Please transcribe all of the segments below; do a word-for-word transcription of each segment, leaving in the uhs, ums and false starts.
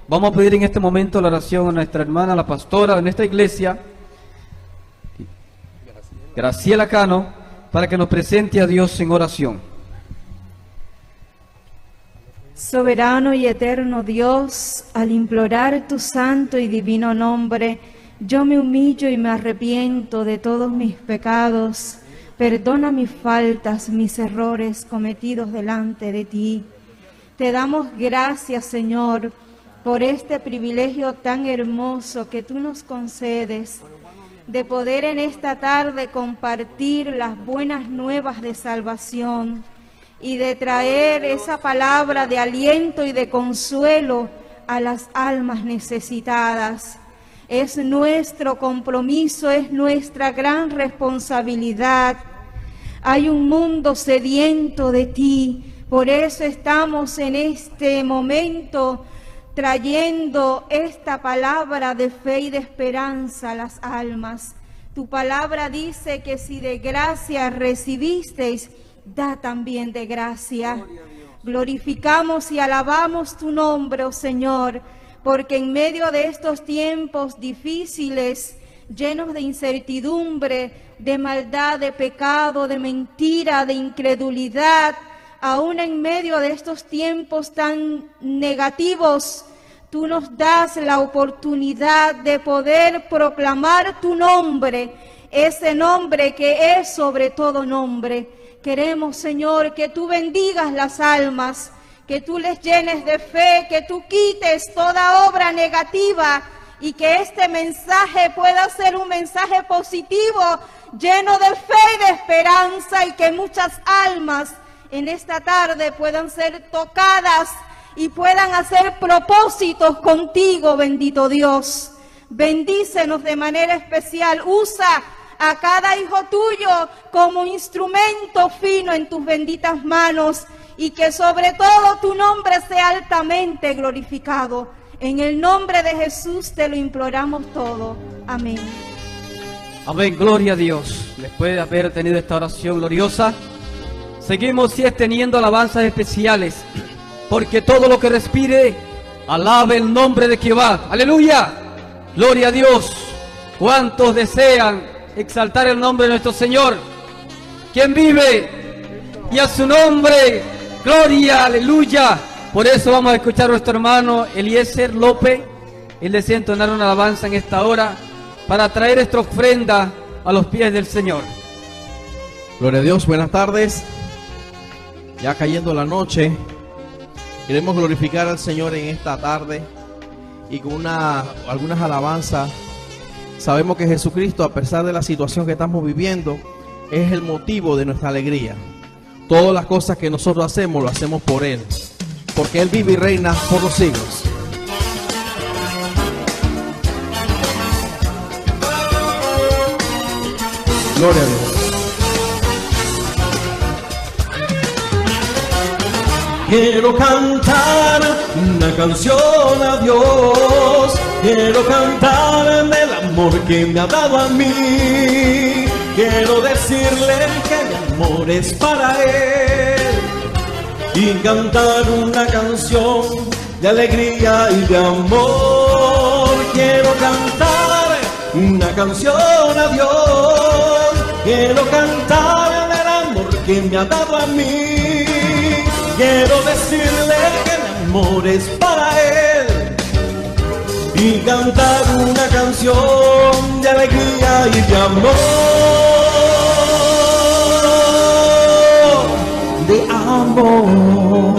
Vamos a pedir en este momento la oración a nuestra hermana, la pastora de nuestra iglesia, Graciela Cano, para que nos presente a Dios en oración. Soberano y eterno Dios, al implorar tu santo y divino nombre, yo me humillo y me arrepiento de todos mis pecados. Perdona mis faltas, mis errores cometidos delante de ti. Te damos gracias, Señor, por este privilegio tan hermoso que tú nos concedes, de poder en esta tarde compartir las buenas nuevas de salvación y de traer esa palabra de aliento y de consuelo a las almas necesitadas. Es nuestro compromiso, es nuestra gran responsabilidad. Hay un mundo sediento de ti, por eso estamos en este momento trayendo esta palabra de fe y de esperanza a las almas. Tu palabra dice que si de gracia recibisteis, da también de gracia. Glorificamos y alabamos tu nombre, oh Señor, porque en medio de estos tiempos difíciles, llenos de incertidumbre, de maldad, de pecado, de mentira, de incredulidad, aún en medio de estos tiempos tan negativos, tú nos das la oportunidad de poder proclamar tu nombre, ese nombre que es sobre todo nombre. Queremos, Señor, que tú bendigas las almas, que tú les llenes de fe, que tú quites toda obra negativa y que este mensaje pueda ser un mensaje positivo, lleno de fe y de esperanza, y que muchas almas en esta tarde puedan ser tocadas y puedan hacer propósitos contigo, bendito Dios. Bendícenos de manera especial, usa a cada hijo tuyo como instrumento fino en tus benditas manos, y que sobre todo tu nombre sea altamente glorificado. En el nombre de Jesús te lo imploramos todo. Amén. Amén, gloria a Dios. Después de haber tenido esta oración gloriosa, seguimos si es teniendo alabanzas especiales, porque todo lo que respire, alabe el nombre de Jehová. Aleluya, gloria a Dios. ¿Cuántos desean exaltar el nombre de nuestro Señor, quien vive, y a su nombre, gloria, aleluya? Por eso vamos a escuchar a nuestro hermano Eliezer López. Él desea entonar una alabanza en esta hora para traer esta ofrenda a los pies del Señor. Gloria a Dios, buenas tardes. Ya cayendo la noche, queremos glorificar al Señor en esta tarde y con una, algunas alabanzas. Sabemos que Jesucristo, a pesar de la situación que estamos viviendo, es el motivo de nuestra alegría. Todas las cosas que nosotros hacemos, lo hacemos por Él, porque Él vive y reina por los siglos. Gloria a Dios. Quiero cantar una canción a Dios, quiero cantar del amor que me ha dado a mí, quiero decirle que mi amor es para Él, y cantar una canción de alegría y de amor. Quiero cantar una canción a Dios, quiero cantar del amor que me ha dado a mí, quiero decirle que mi amor es para Él, y cantar una canción de alegría y de amor, de amor.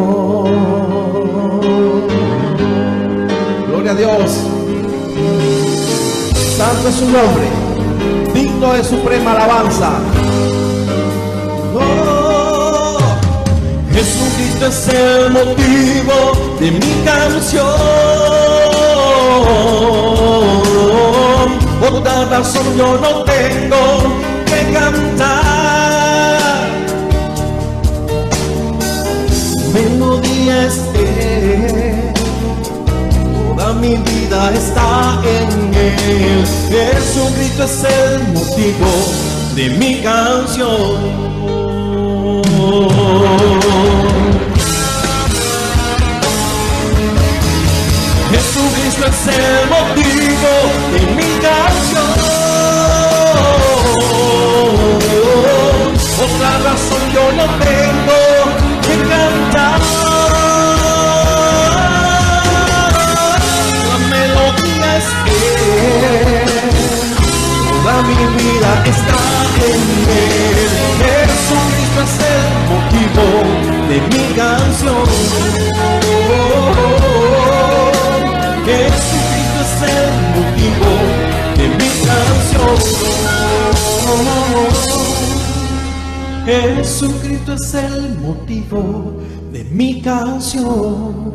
Gloria a Dios. Santo es su nombre, digno de suprema alabanza. Oh, Jesucristo es el motivo de mi canción. Por otra razón yo no tengo que cantar. Melodía es Él, toda mi vida está en Él. Jesucristo es el motivo de mi canción. Jesucristo es el motivo de mi canción. Otra razón yo no tengo que cantar. La melodía es Él, toda mi vida está en Él. Jesucristo es el motivo de mi canción. Jesucristo es el motivo de mi canción. Jesucristo es el motivo de mi canción.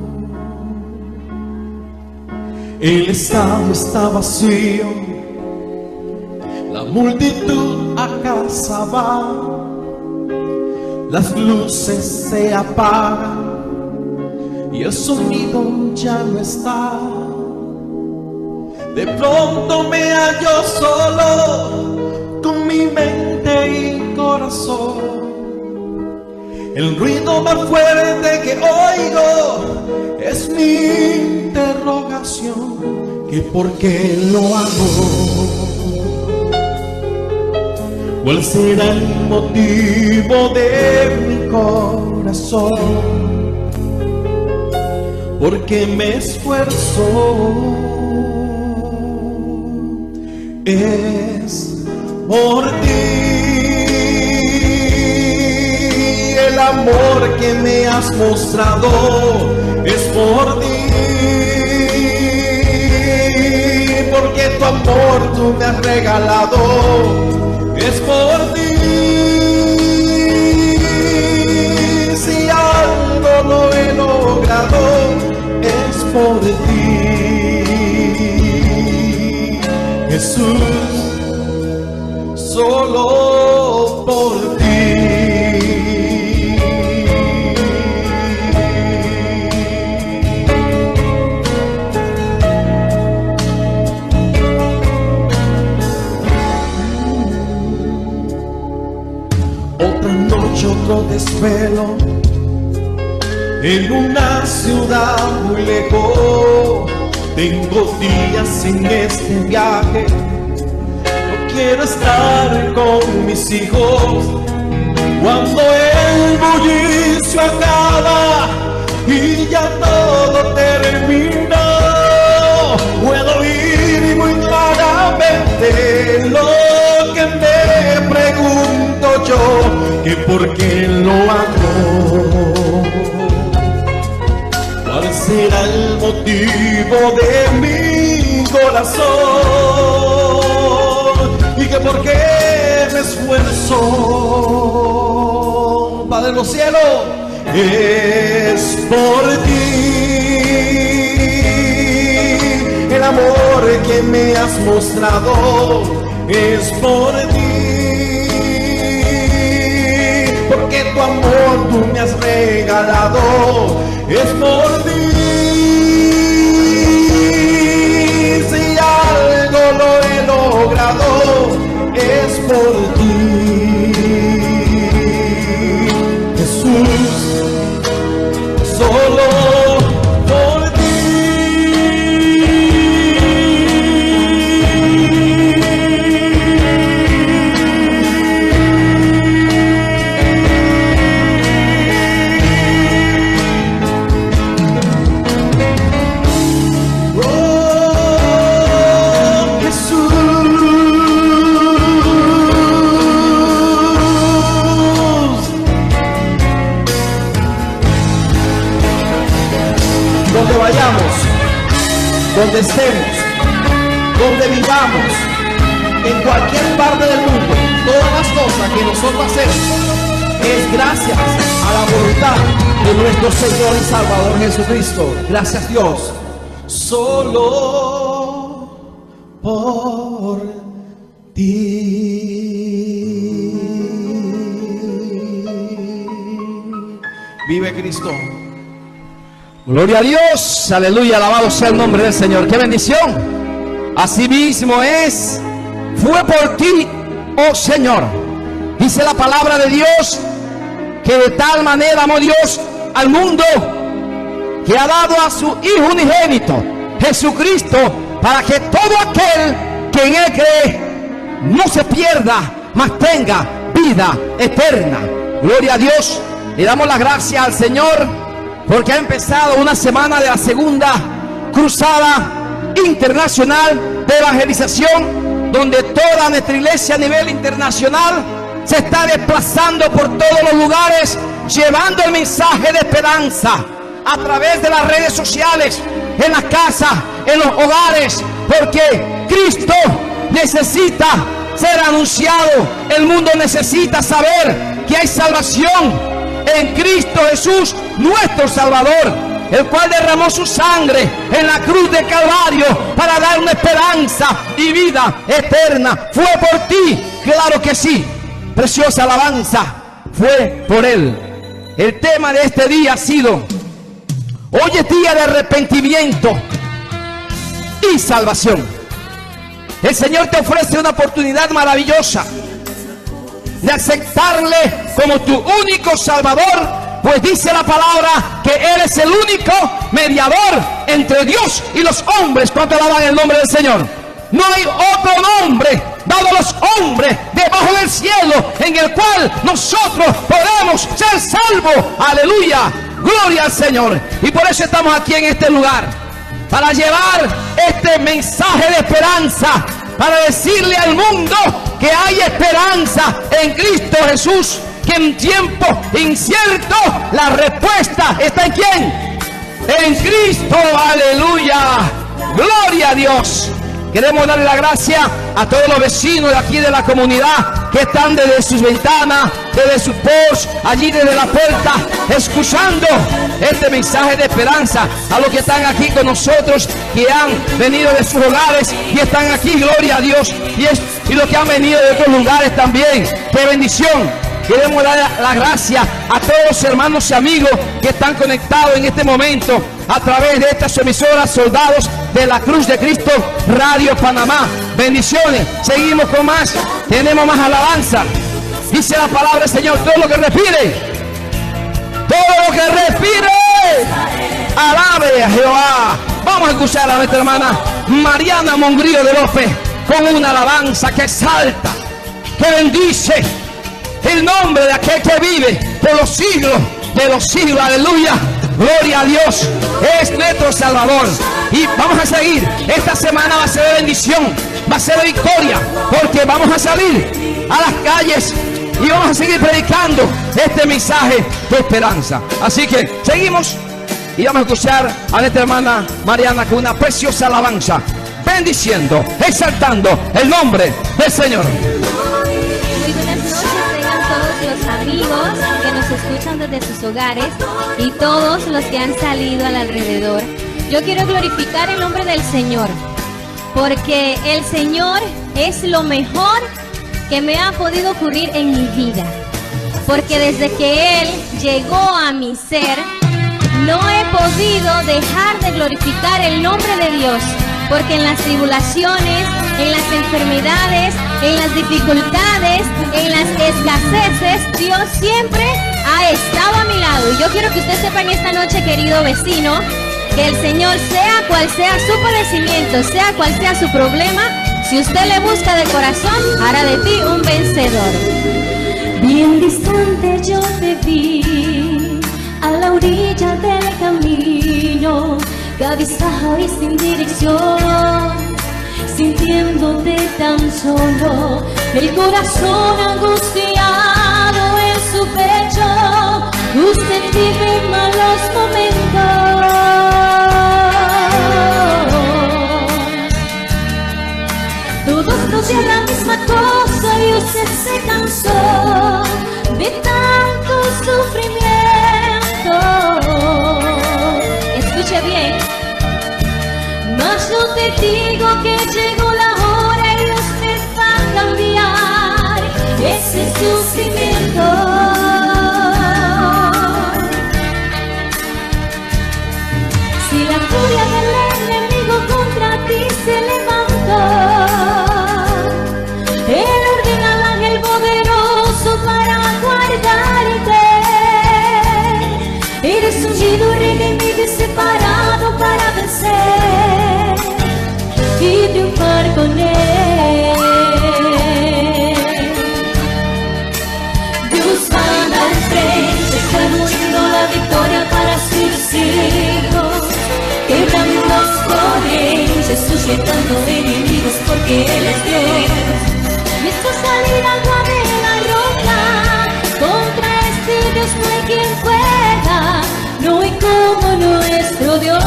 El estadio está vacío, la multitud a casa va, las luces se apagan y el sonido ya no está. De pronto me hallo solo con mi mente y corazón. El ruido más fuerte que oigo es mi interrogación, que por qué lo hago. ¿Cuál será el motivo de mi corazón? Porque me esfuerzo. Es por ti, el amor que me has mostrado es por ti, porque tu amor tú me has regalado es por ti. Si algo no he logrado es por ti, Jesús, solo por ti. Otra noche, otro desvelo en una ciudad muy lejos. Tengo días en este viaje, no quiero estar con mis hijos. Cuando el bullicio acaba y ya todo terminó, puedo oír muy claramente lo que me pregunto yo, que por qué lo hago. ¿Cuál será el motivo de mi corazón? Y que por qué me esfuerzo. Padre de los cielos, es por ti. El amor que me has mostrado es por ti, porque tu amor tú me has regalado es por ti. Si algo lo he logrado es por ti, Jesús, solo por ti. Donde vayamos, donde estemos, donde vivamos, en cualquier parte del mundo, todas las cosas que nosotros hacemos es gracias a la voluntad de nuestro Señor y Salvador Jesucristo. Gracias, Dios. Solo por ti. Vive Cristo. Gloria a Dios, aleluya, alabado sea el nombre del Señor. ¡Qué bendición! Así mismo es, fue por ti, oh Señor. Dice la palabra de Dios que de tal manera amó Dios al mundo que ha dado a su Hijo unigénito, Jesucristo, para que todo aquel que en Él cree no se pierda, mas tenga vida eterna. Gloria a Dios. Le damos las gracias al Señor porque ha empezado una semana de la segunda cruzada internacional de evangelización, donde toda nuestra iglesia a nivel internacional se está desplazando por todos los lugares, llevando el mensaje de esperanza a través de las redes sociales, en las casas, en los hogares, porque Cristo necesita ser anunciado. El mundo necesita saber que hay salvación en Cristo Jesús, nuestro Salvador, el cual derramó su sangre en la cruz de Calvario para dar una esperanza y vida eterna. Fue por ti, claro que sí. Preciosa alabanza, fue por Él. El tema de este día ha sido: hoy es día de arrepentimiento y salvación. El Señor te ofrece una oportunidad maravillosa de aceptarle como tu único Salvador, pues dice la palabra que Él es el único mediador entre Dios y los hombres. ¿Cuánto alaban el nombre del Señor? No hay otro nombre dado a los hombres debajo del cielo en el cual nosotros podemos ser salvos. Aleluya, gloria al Señor. Y por eso estamos aquí en este lugar, para llevar este mensaje de esperanza, para decirle al mundo que hay esperanza en Cristo Jesús, que en tiempo incierto la respuesta está en ¿quién? En Cristo. Aleluya, gloria a Dios. Queremos darle la gracia a todos los vecinos de aquí de la comunidad que están desde sus ventanas, desde sus posts, allí desde la puerta, escuchando este mensaje de esperanza. A los que están aquí con nosotros, que han venido de sus hogares y están aquí, gloria a Dios. Y, es, y los que han venido de otros lugares también, qué bendición. Queremos dar la gracia a todos los hermanos y amigos que están conectados en este momento a través de estas emisoras Soldados de la Cruz de Cristo, Radio Panamá. Bendiciones. Seguimos con más. Tenemos más alabanza. Dice la palabra del Señor: todo lo que respire, todo lo que respire, alabe a Jehová. Vamos a escuchar a nuestra hermana Mariana Mongrío de López con una alabanza que exalta, que bendice el nombre de aquel que vive por los siglos de los siglos. Aleluya, gloria a Dios. Es nuestro Salvador. Y vamos a seguir. Esta semana va a ser de bendición, va a ser de victoria, porque vamos a salir a las calles y vamos a seguir predicando este mensaje de esperanza. Así que seguimos y vamos a escuchar a nuestra hermana Mariana con una preciosa alabanza, bendiciendo, exaltando el nombre del Señor. Muy buenas noches tengan todos los amigos que nos escuchan desde sus hogares y todos los que han salido al alrededor. Yo quiero glorificar el nombre del Señor, porque el Señor es lo mejor que me ha podido ocurrir en mi vida. Porque desde que Él llegó a mi ser, no he podido dejar de glorificar el nombre de Dios. Porque en las tribulaciones, en las enfermedades, en las dificultades, en las escaseces, Dios siempre ha estado a mi lado. Y yo quiero que usted sepa en esta noche, querido vecino, que el Señor, sea cual sea su padecimiento, sea cual sea su problema, si usted le busca de corazón, hará de ti un vencedor. Bien distante yo te vi, a la orilla del camino, cabizbajo y sin dirección, sintiéndote tan solo, el corazón angustiado en su pecho. Usted vive malos momentos, todos los días la misma cosa, y usted se cansó de tanto sufrimiento. Escuche bien, mas yo te digo que llegó la hora y usted va a cambiar ese sufrimiento. Si la furia del enemigo contra ti se levantó, Él ordena al ángel poderoso para guardarte. Eres ungido, redimido y separado para vencer. sujetando enemigos porque Él es Dios. Visto salir agua de la roca, contra este Dios no hay quien pueda, no hay como nuestro Dios.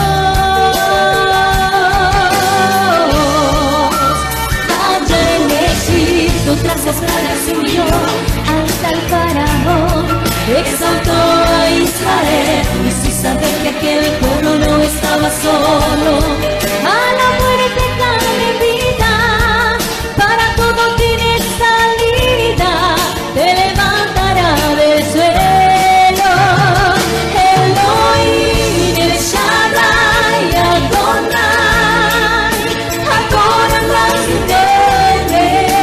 Allá en Egipto, tras las plagas se unió hasta el faraón, exaltó a Israel y sin saber que aquel pueblo no estaba solo. A la muerte cambia vida, para todo tiene salida, te levantará del suelo. Elohim, El Shaddai, Adonai, Adonai más entiende.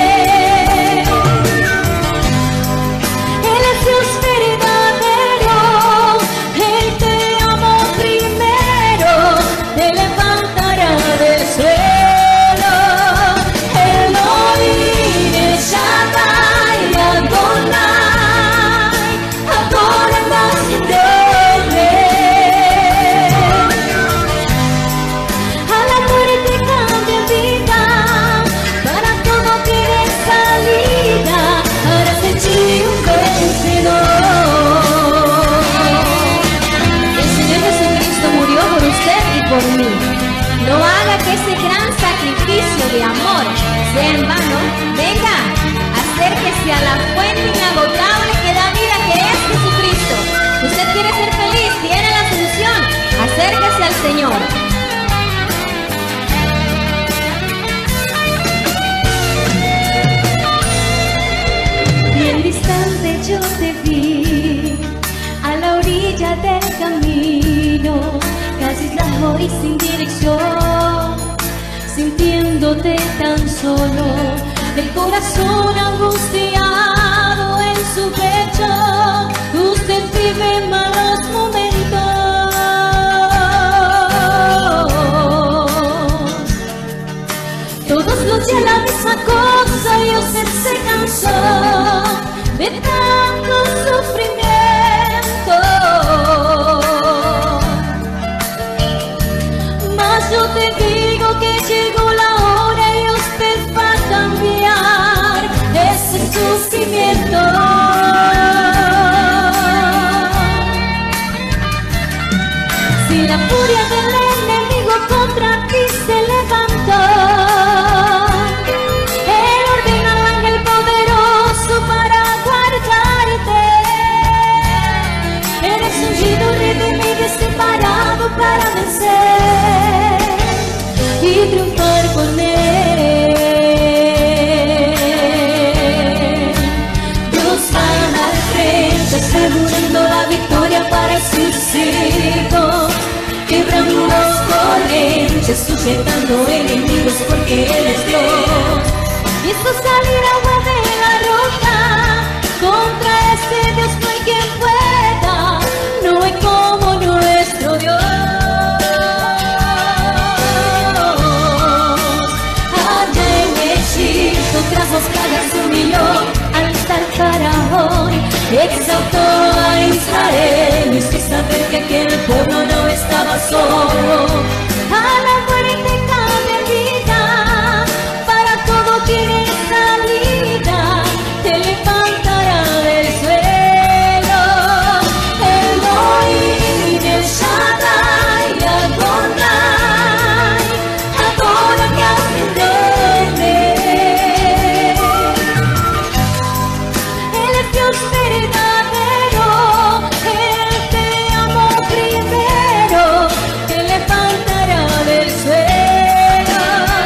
Él es Dios verdadero, Él te amó primero, te levantará del suelo. Elohim, El Shaddai, Adonai, Adonai más entiende. A la muerte cambia vida, para todo tiene salida, harás de ti un vencedor. El Señor Jesucristo murió por usted y por mí. No haga que ese gran sacrificio de amor sea en vano. Venga, acérquese a la fuente inagotable que da vida, que es Jesucristo. Usted quiere ser feliz, tiene la solución. Acérquese al Señor. Bien distante yo te vi, a la orilla del camino, casi lejos y sin dirección, sintiéndote tan solo, el corazón angustiado en su pecho, usted vive malos momentos. Todos los días la misma cosa y usted se cansó de tanto sufrimiento. Mas yo te digo que llegó la hora y usted va a cambiar ese sufrimiento. Si la furia del enemigo contra ti se levantó, Él ordena al ángel poderoso para guardarte. Eres ungido, redimido y separado para vencer y triunfar con Él. Dios va al frente, asegurando la victoria para sus hijos, quebrando las corrientes, sujetando enemigos porque Él es Dios. Visto salir agua de la roca, contra ese Dios no hay quien pueda, no hay como nuestro Dios. Allá en Egipto, tras las plagas se humilló hasta el faraón, exaltó a Israel y sin saber que aquel pueblo no estaba solo. A la muerte cambia vida, para todo tiene salida, te levantará del suelo. Elohim, El Shaddai, Adonai, Adonai más entiende. Él es Dios verdadero, Él te amó primero, te levantará del suelo.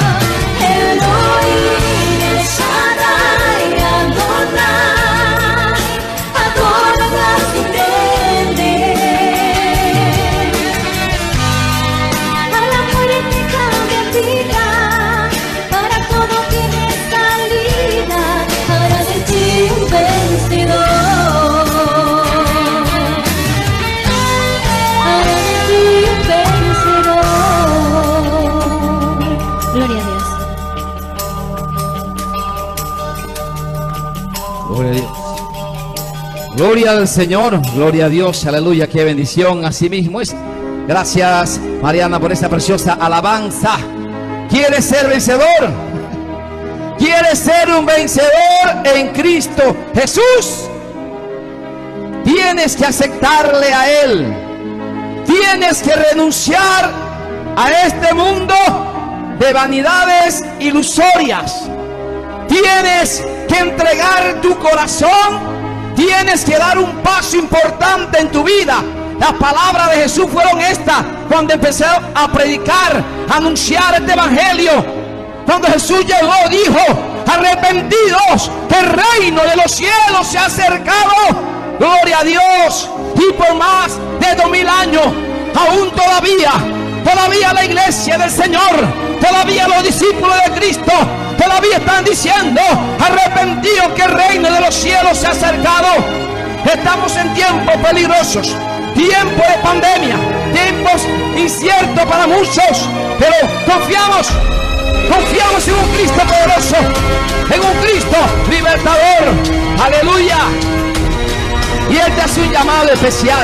Elohim, El Shaddai, Adonai, Adonai más entiende. A la muerte cambia vida, para todo tiene salida, harás de ti un vencedor. Harás de ti un vencedor. Gloria a Dios. Gloria a Dios. Gloria al Señor, gloria a Dios, aleluya, qué bendición. Así mismo es. Gracias, Mariana, por esta preciosa alabanza. ¿Quieres ser vencedor? ¿Quieres ser un vencedor en Cristo Jesús? Tienes que aceptarle a Él. Tienes que renunciar a este mundo de vanidades ilusorias. Tienes que entregar tu corazón. Tienes que dar un paso importante en tu vida. Las palabras de Jesús fueron estas cuando empecé a predicar, a anunciar este evangelio. Cuando Jesús llegó, dijo: arrepentidos, que el reino de los cielos se ha acercado. Gloria a Dios. Y por más de dos mil años, aún todavía, todavía la iglesia del Señor, todavía los discípulos de Cristo, todavía están diciendo: arrepentidos, que el reino de los cielos se ha acercado. Estamos en tiempos peligrosos, tiempos de pandemia, tiempos inciertos para muchos, pero confiamos, confiamos en un Cristo poderoso, en un Cristo libertador. Aleluya. Y Él te hace un llamado especial.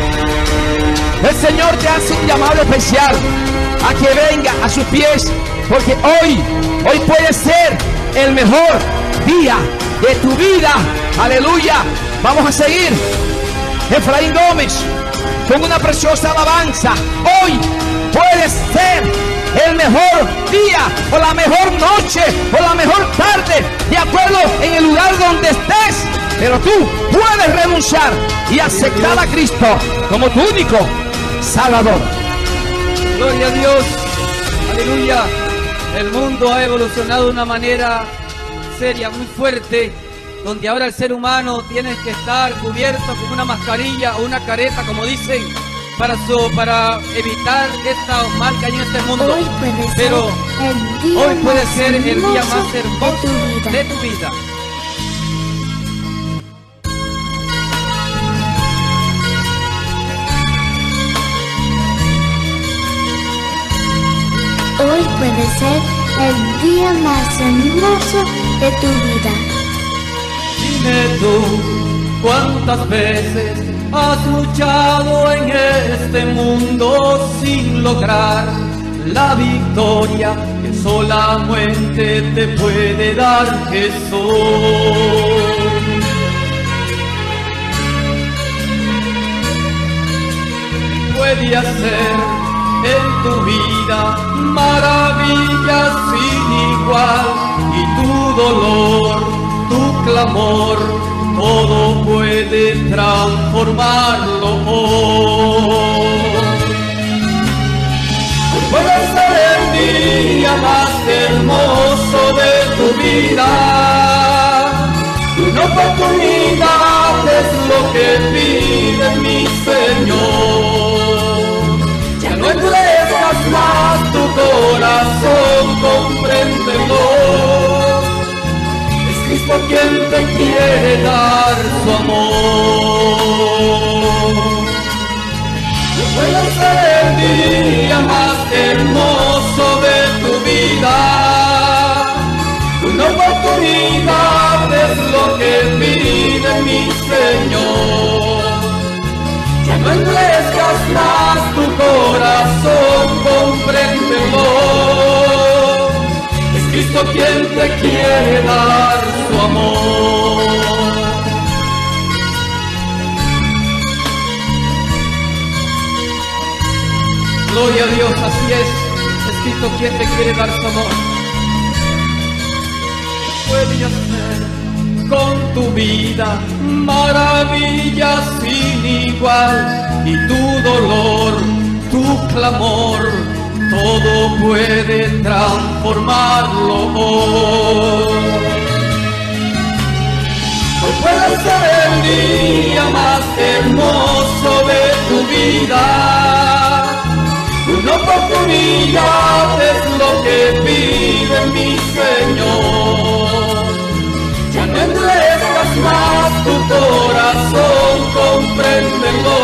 El Señor te hace un llamado especial a que venga a sus pies, porque hoy, hoy puede ser el mejor día de tu vida. Aleluya. Vamos a seguir. Efraín Gómez con una preciosa alabanza. Hoy puede ser el mejor día, o la mejor noche, o la mejor tarde, de acuerdo en el lugar donde estés. Pero tú puedes renunciar y aceptar a Cristo como tu único Salvador. Gloria a Dios. Aleluya. El mundo ha evolucionado de una manera seria, muy fuerte, donde ahora el ser humano tiene que estar cubierto con una mascarilla o una careta, como dicen, para su, para evitar esta mal que hay en este mundo. Hoy puede Pero ser el día hoy puede más ser el día hermoso más hermoso de tu vida. de tu vida. Hoy puede ser el día más hermoso de tu vida. Dime tú, ¿cuántas veces has luchado en este mundo sin lograr la victoria que solamente te puede dar Jesús? Puede hacer en tu vida maravillas sin igual, y tu dolor, tu clamor, todo puede transformarlo hoy. Puede ser el día más hermoso de tu vida. Una oportunidad es lo que pide mi Señor. Ya no endurezcas más tu corazón, compréndelo. Es Cristo quien te quiere dar su amor. Puede ser el día más hermoso de tu vida. Una oportunidad es lo que pide mi Señor. Ya no endurezcas más tu corazón, compréndelo. Es Cristo quien te quiere dar su amor. Gloria a Dios, así es. Es Cristo quien te quiere dar su amor. Puede hacer con tu vida maravillas sin igual, y tu dolor, tu clamor, todo puede transformarlo hoy. Hoy puede ser el día más hermoso de tu vida. Una oportunidad es lo que pide mi Señor. Ya no endurezcas más tu corazón, compréndelo.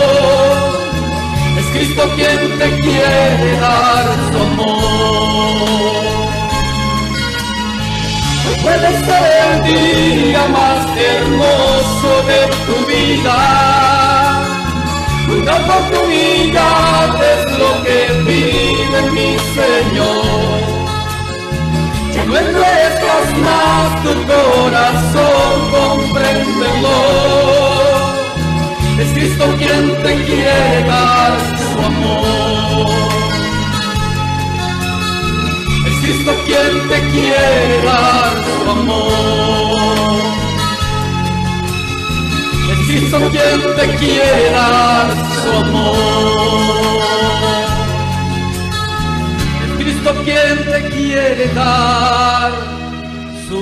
Es Cristo quien te quiere dar su amor. Hoy puede ser el día más hermoso de tu vida. Una oportunidad es lo que pide mi Señor. No endurezcas más tu corazón, compréndelo. Es Cristo quien te quiere dar su amor. Es Cristo quien te quiere dar su amor. Es Cristo quien te quiere dar su amor. Es Cristo quien te quiere dar su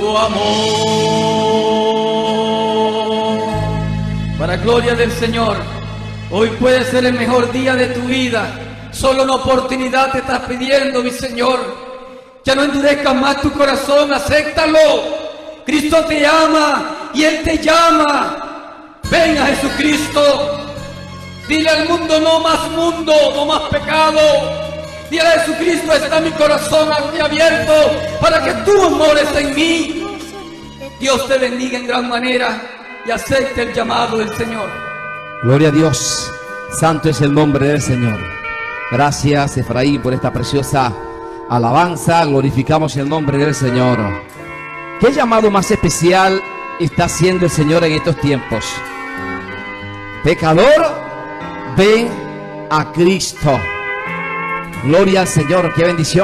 amor. Para gloria del Señor, hoy puede ser el mejor día de tu vida. Solo una oportunidad te estás pidiendo, mi Señor. Ya no endurezcas más tu corazón, acéptalo. Cristo te ama y Él te llama. Ven a Jesucristo. Dile al mundo, no más mundo, no más pecado. Dile a Jesucristo, está mi corazón abierto para que tú mores en mí. Dios te bendiga en gran manera y acepte el llamado del Señor. Gloria a Dios. Santo es el nombre del Señor. Gracias, Efraín, por esta preciosa alabanza. Glorificamos el nombre del Señor. ¿Qué llamado más especial está haciendo el Señor en estos tiempos? Pecador, ven a Cristo. Gloria al Señor, qué bendición.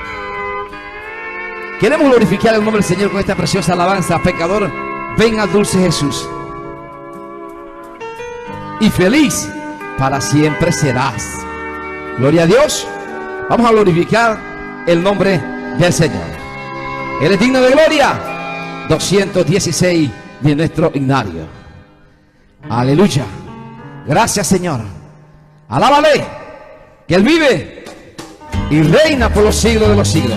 Queremos glorificar el nombre del Señor con esta preciosa alabanza. Pecador, ven al dulce Jesús. Y feliz para siempre serás. Gloria a Dios. Vamos a glorificar el nombre del Señor. Él es digno de gloria. doscientos dieciséis de nuestro himnario. Aleluya. Gracias, Señor. Alábale, que Él vive y reina por los siglos de los siglos.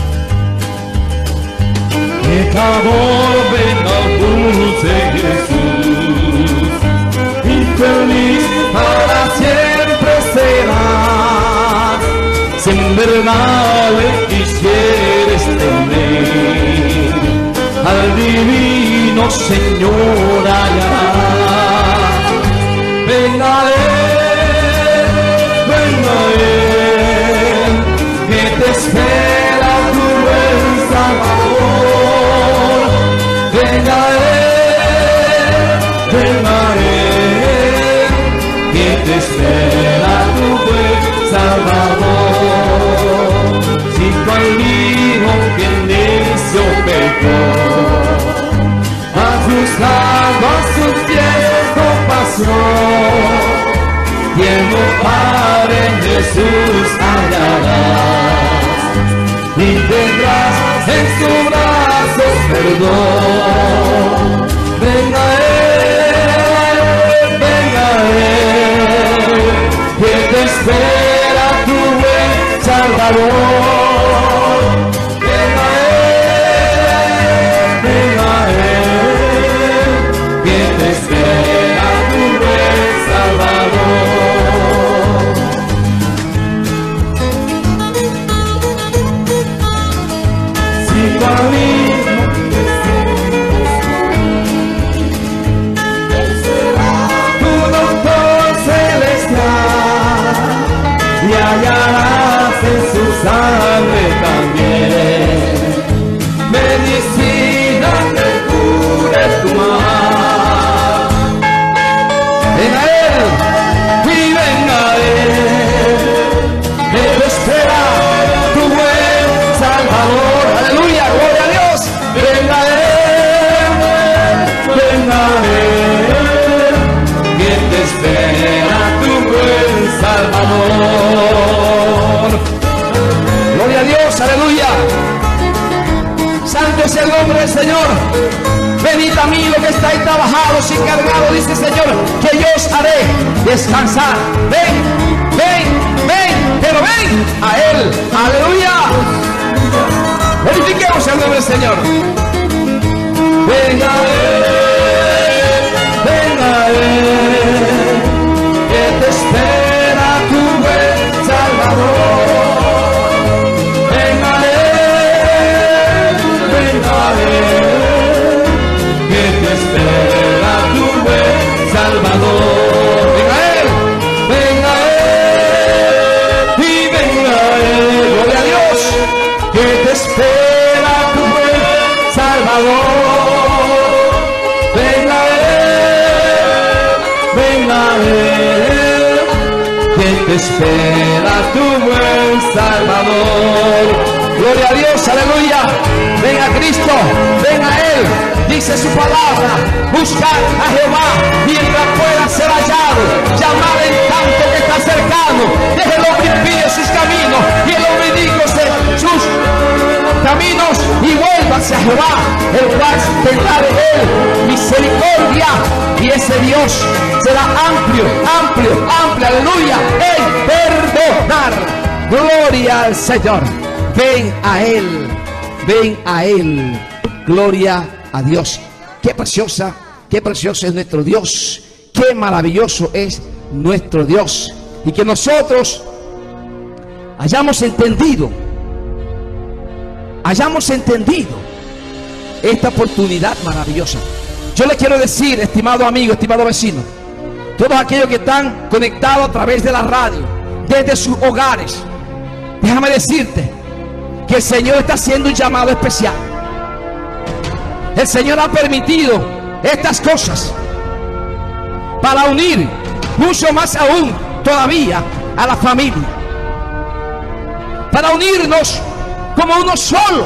Pecador, ven al dulce Jesús, infeliz para siempre serás. Si en verdad le quisieres tener, al divino Señor hallarás. Ven a Él, ven a Él, que te espera tu buen Salvador. Ven a Él, ven a Él, que te espera tu buen Salvador. Si tu amigo que necio pecó, has buscado a sus pies compasión, tiempo para en Jesús hallarás y tendrás en sus brazos perdón. Ven a Él, ven a Él, que te espera tu buen Salvador. Ven a Él, ven a Él, que te espera tu buen Salvador. Si tu amigo tu doctor celestial, y hallarás en su sangre también medicina que cure tu mal. Ven a Él y ven a Él, que te espera tu buen Salvador. Aleluya, gloria a Dios. Ven a Él, ven a Él, que te espera tu buen Salvador. Gloria a Dios, aleluya. Santo es el nombre del Señor. Venid a mí lo que estáis trabajados y cargados, dice el Señor, que yo os haré descansar. Ven, ven, ven, pero ven a Él. Aleluya. Glorifiquemos el nombre del Señor. Ven a Él, ven a Él, que te espera tu buen Salvador. Ven a Él, ven a Él, que te espera tu buen Salvador. Ven a Él, ven a Él, y ven a Él, gloria a Dios, que te espera tu te espera tu buen Salvador. Gloria a Dios, aleluya. Ven a Cristo, ven a Él. Dice su palabra, buscar a Jehová mientras pueda ser hallado. Llamar en tanto que está cercano. Deje el hombre impío sus caminos y el hombre indigno sus caminos y vuélvase a Jehová, el cual tendrá de él misericordia, y ese Dios será amplio, amplio, amplio, aleluya, en perdonar. Gloria al Señor. Ven a Él, ven a Él. Gloria a Dios. Qué preciosa, qué precioso es nuestro Dios. Qué maravilloso es nuestro Dios. Y que nosotros hayamos entendido, hayamos entendido esta oportunidad maravillosa. Yo le quiero decir, estimado amigo, estimado vecino, todos aquellos que están conectados a través de la radio, desde sus hogares, déjame decirte que el Señor está haciendo un llamado especial. El Señor ha permitido estas cosas para unir mucho más aún todavía a la familia, para unirnos como uno solo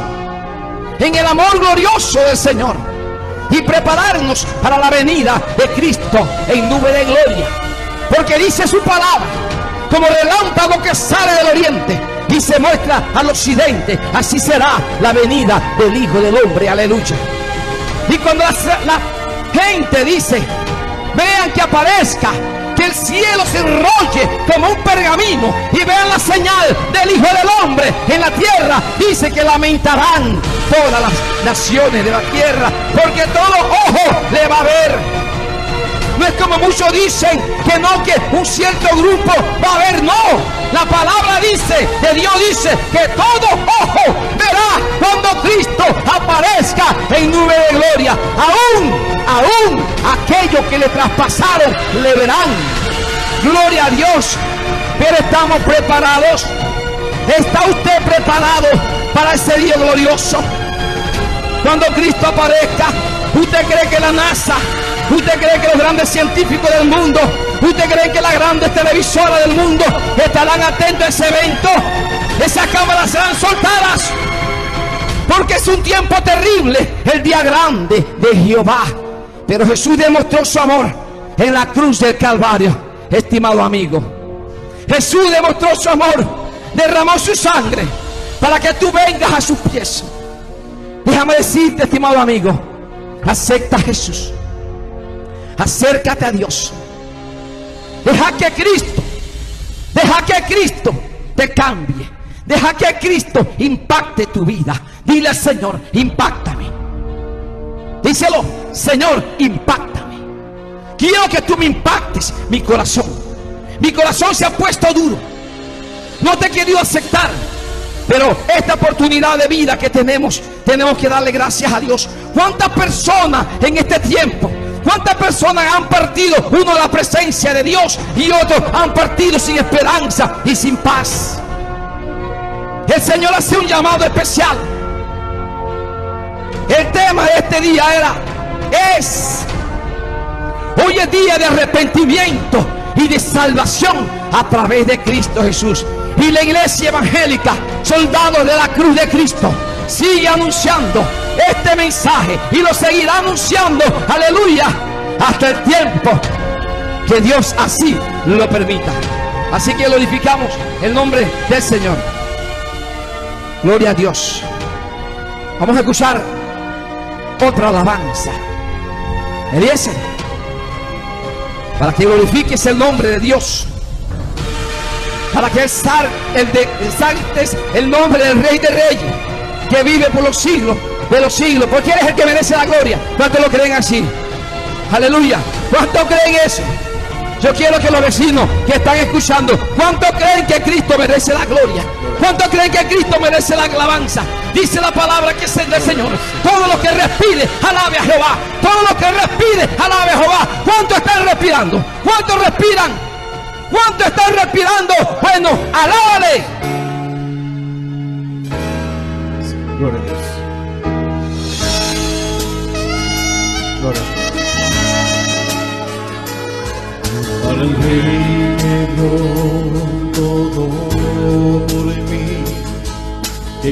en el amor glorioso del Señor y prepararnos para la venida de Cristo en nube de gloria, porque dice su palabra, como relámpago que sale del oriente y se muestra al occidente, así será la venida del Hijo del Hombre. Aleluya. Y cuando la, la gente dice, vean que aparezca, que el cielo se enrolle como un pergamino y vean la señal del Hijo del Hombre en la tierra, dice que lamentarán todas las naciones de la tierra, porque todo ojo le va a ver. No es como muchos dicen que no, que un cierto grupo va a ver. No, la palabra dice, de Dios dice que todo ojo verá cuando Cristo aparezca en nube de gloria. Aún, aún aquellos que le traspasaron le verán. Gloria a Dios. Pero estamos preparados. ¿Está usted preparado para ese día glorioso? Cuando Cristo aparezca, ¿usted cree que la NASA, usted cree que los grandes científicos del mundo, usted cree que las grandes televisoras del mundo estarán atentos a ese evento? Esas cámaras serán soltadas, porque es un tiempo terrible, el día grande de Jehová. Pero Jesús demostró su amor en la cruz del Calvario, estimado amigo. Jesús demostró su amor, derramó su sangre para que tú vengas a sus pies. Déjame decirte, estimado amigo, acepta a Jesús, acércate a Dios, deja que Cristo, deja que Cristo te cambie, deja que Cristo impacte tu vida. Dile al Señor, impáctame. Díselo, Señor, impáctame. Quiero que tú me impactes mi corazón. Mi corazón se ha puesto duro, no te he querido aceptar. Pero esta oportunidad de vida que tenemos, tenemos que darle gracias a Dios. ¿Cuántas personas en este tiempo, cuántas personas han partido, uno de la presencia de Dios y otros han partido sin esperanza y sin paz? El Señor hace un llamado especial. El tema de este día era, es, hoy es día de arrepentimiento y de salvación a través de Cristo Jesús. Y la iglesia evangélica, soldados de la cruz de Cristo, sigue anunciando este mensaje y lo seguirá anunciando, aleluya, hasta el tiempo que Dios así lo permita. Así que glorificamos el nombre del Señor. Gloria a Dios. Vamos a escuchar otra alabanza. Eliezer, para que glorifiques el nombre de Dios, para que exaltes el nombre del Rey de Reyes, que vive por los siglos de los siglos, porque Él es el que merece la gloria. ¿Cuántos lo creen así? Aleluya. ¿Cuántos creen eso? Yo quiero que los vecinos que están escuchando, ¿cuántos creen que Cristo merece la gloria? ¿Cuántos creen que Cristo merece la alabanza? Dice la palabra que es el del Señor. Todo lo que respire, alabe a Jehová. Todo lo que respire, alabe a Jehová. ¿Cuántos están respirando? ¿Cuántos respiran? ¿Cuántos están respirando? Bueno, alábale. Gloria a Dios. Gloria a Dios. Para el Rey de Dios todo por mí, que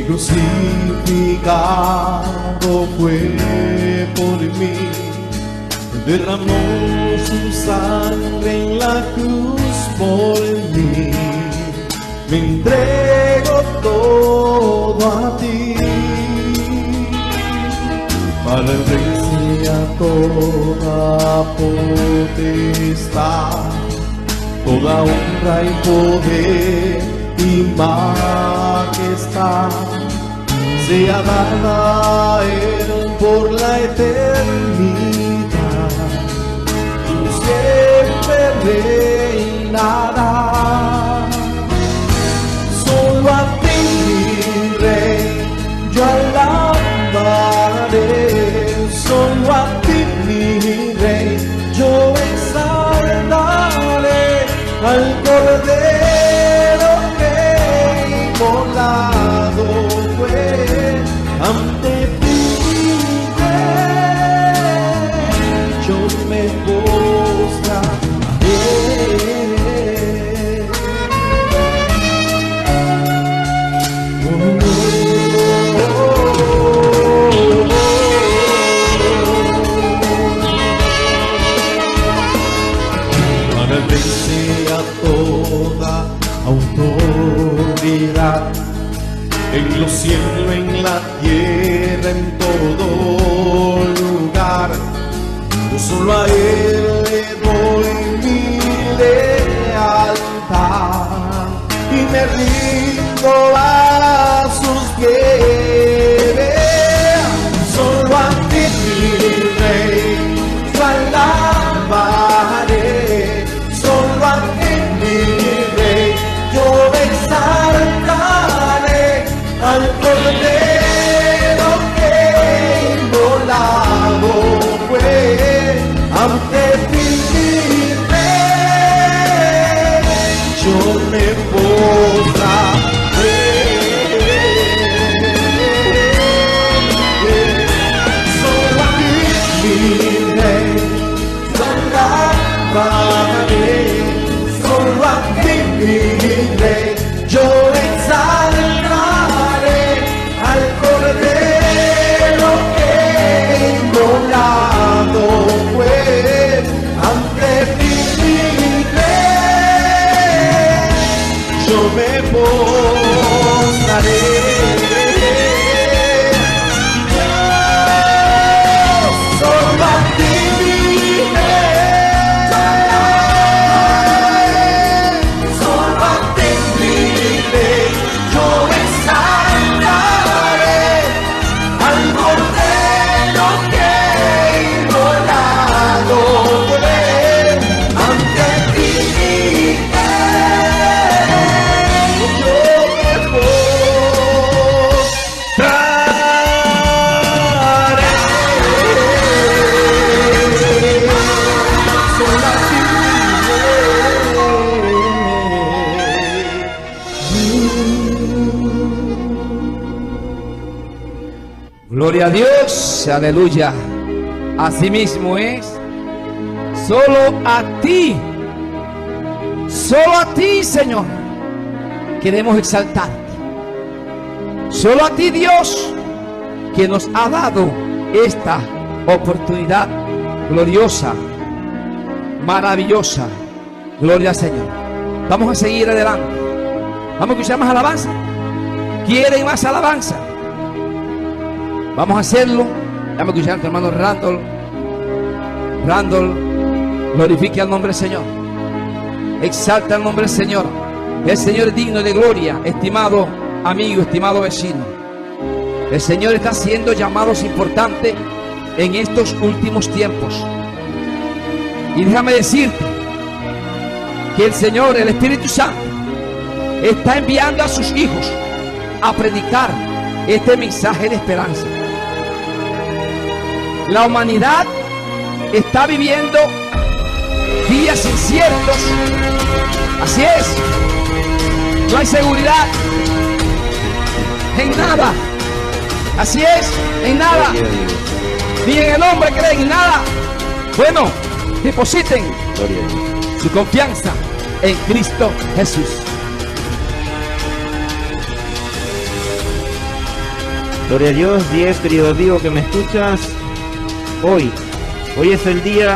crucificado fue por mí, derramó su sangre en la cruz por mí. Me entrego todo a ti, para el Rey sea toda potestad, toda honra y poder y majestad, sea dada a Él por la eternidad. Tú siempre reinarás. Solo a ti, mi Rey, yo alabaré. Solo a ti, mi Rey, yo exaltaré al Cordero que inmolado fue. Ante ti, Rey, yo me postraré. Sea toda autoridad en los cielos, en la tierra, en todo lugar. Yo solo a Él le doy mi lealtad y me rindo a sus pies. Solo a ti, mi Rey, yo alabaré. Solo a ti, mi Rey, yo exaltaré al Cordero que inmolado fue. Ante ti, mi Rey, yo me postraré. Solo a ti, mi Rey, yo alabaré. Solo a ti, mi Rey, yo exaltaré al Cordero que inmolado fue. Ante ti, mi Rey, yo me postraré. Solo a ti, mi Rey, solo a ti, mi Rey, yo exaltaré al Cordero que inmolado fue. Ante ti, mi Rey, yo me postraré. Solo a ti, Gloria a Dios, aleluya. Así mismo es. Solo a ti, solo a ti, Señor, queremos exaltarte. Solo a ti, Dios, que nos ha dado esta oportunidad gloriosa, maravillosa. Gloria al Señor. Vamos a seguir adelante. Vamos a escuchar más alabanza. ¿Quieren más alabanza? Vamos a hacerlo. Vamos a escuchar a tu hermano Randall. Randall, glorifique al nombre del Señor. Exalta el nombre del Señor. El Señor es digno de gloria, estimado amigo, estimado vecino. El Señor está haciendo llamados importantes en estos últimos tiempos. Y déjame decirte que el Señor, el Espíritu Santo, está enviando a sus hijos a predicar este mensaje de esperanza. La humanidad está viviendo días inciertos. Así es. No hay seguridad en nada. Así es, en nada. Ni en el hombre creen en nada. Bueno, depositen su confianza en Cristo Jesús. Gloria a Dios. diez, querido amigo que me escuchas. Hoy, hoy es el día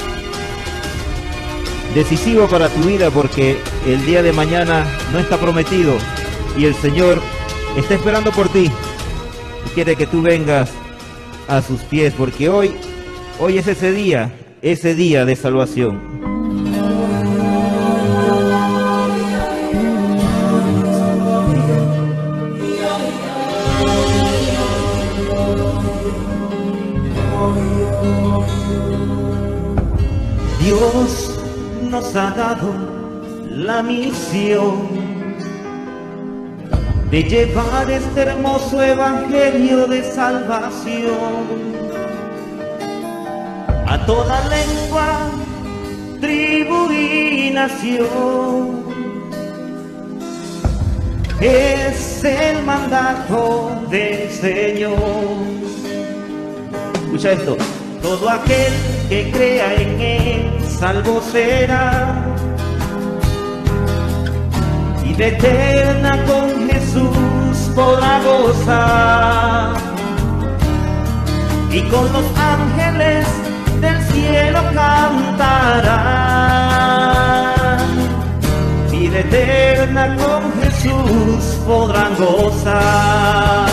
decisivo para tu vida, porque el día de mañana no está prometido y el Señor está esperando por ti y quiere que tú vengas a sus pies, porque hoy, hoy es ese día, ese día de salvación. Dios nos ha dado la misión de llevar este hermoso evangelio de salvación a toda lengua, tribu y nación. Es el mandato del Señor. Escucha esto. Todo aquel que crea en Él, salvo será, y de eterna con Jesús podrá gozar, y con los ángeles del cielo cantarán, y de eterna con Jesús podrán gozar.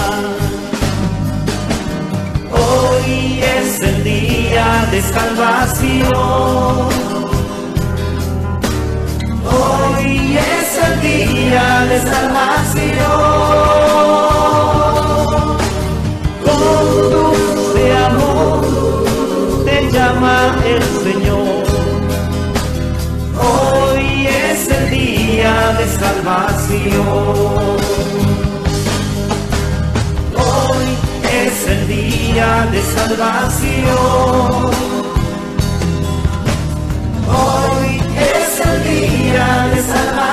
Hoy es el día de salvación. Hoy es el día de salvación. Con dulce amor te llama el Señor. Hoy es el día de salvación. Es el día de salvación. Hoy es el día de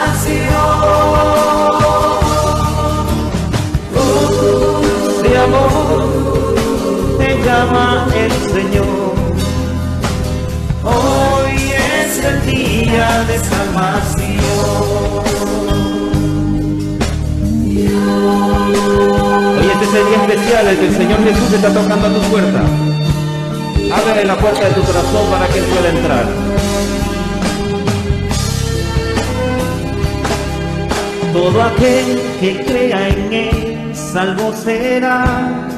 salvación. Con dulce amor te llama el Señor. Hoy es el día de salvación. Hoy este es el día especial, el que el Señor Jesús está tocando a tu puerta. Ábrele la puerta de tu corazón para que Él pueda entrar. Todo aquel que crea en Él, salvo será.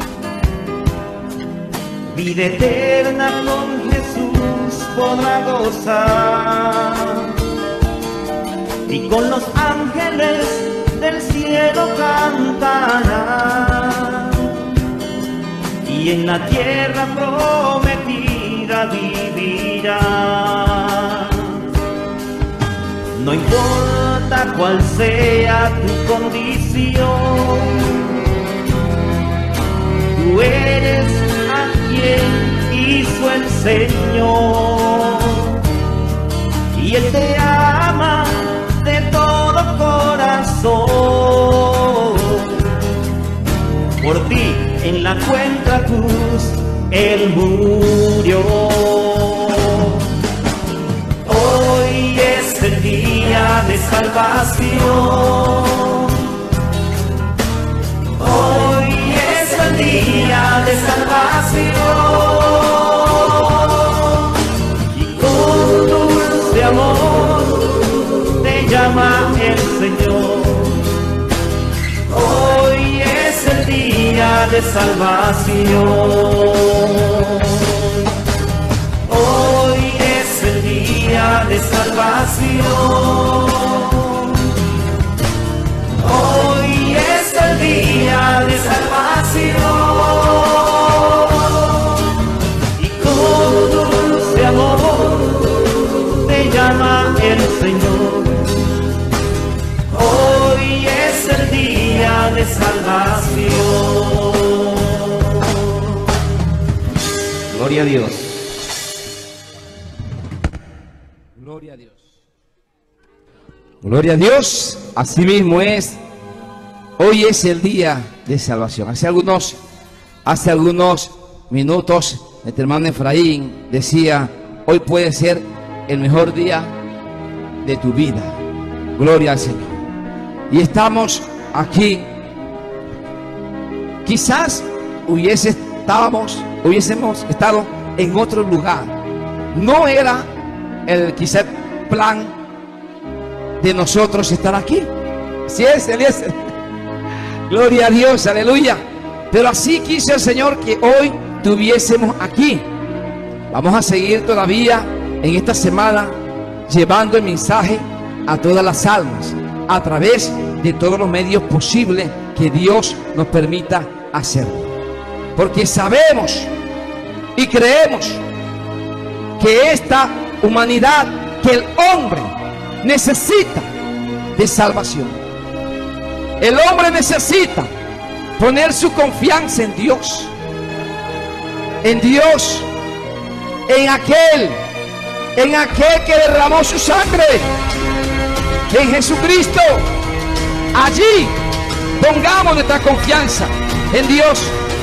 Vida eterna con Jesús podrá gozar, y con los ángeles del cielo cantará, y en la tierra prometida vivirá. No importa cuál sea tu condición, tú eres a quien hizo el Señor, y Él te ama de todo corazón. Por ti en la cuenta cruz Él murió. Hoy es el día de salvación. Hoy es el día de salvación, y con dulce amor te llama el Señor. Hoy es el día de salvación. Hoy es el día de salvación. Hoy es el día de salvación, y con dulce amor te llama el Señor. Hoy es el día de salvación. Gloria a Dios. Gloria a Dios. Gloria a Dios. Así mismo es. Hoy es el día de salvación. Hace algunos, hace algunos minutos, nuestro hermano Efraín decía: hoy puede ser el mejor día de tu vida. Gloria al Señor. Y estamos aquí quizás hubiese, estábamos, hubiésemos estado en otro lugar. No era el quizás plan de nosotros estar aquí. Si es, Eliezer. Gloria a Dios, aleluya. Pero así quiso el Señor que hoy estuviésemos aquí. Vamos a seguir todavía en esta semana llevando el mensaje a todas las almas a través de todos los medios posibles que Dios nos permita hacer. Porque sabemos y creemos que esta humanidad, que el hombre necesita de salvación. El hombre necesita poner su confianza en Dios, en Dios, en aquel, en aquel que derramó su sangre, en Jesucristo. Allí pongamos nuestra confianza en Dios.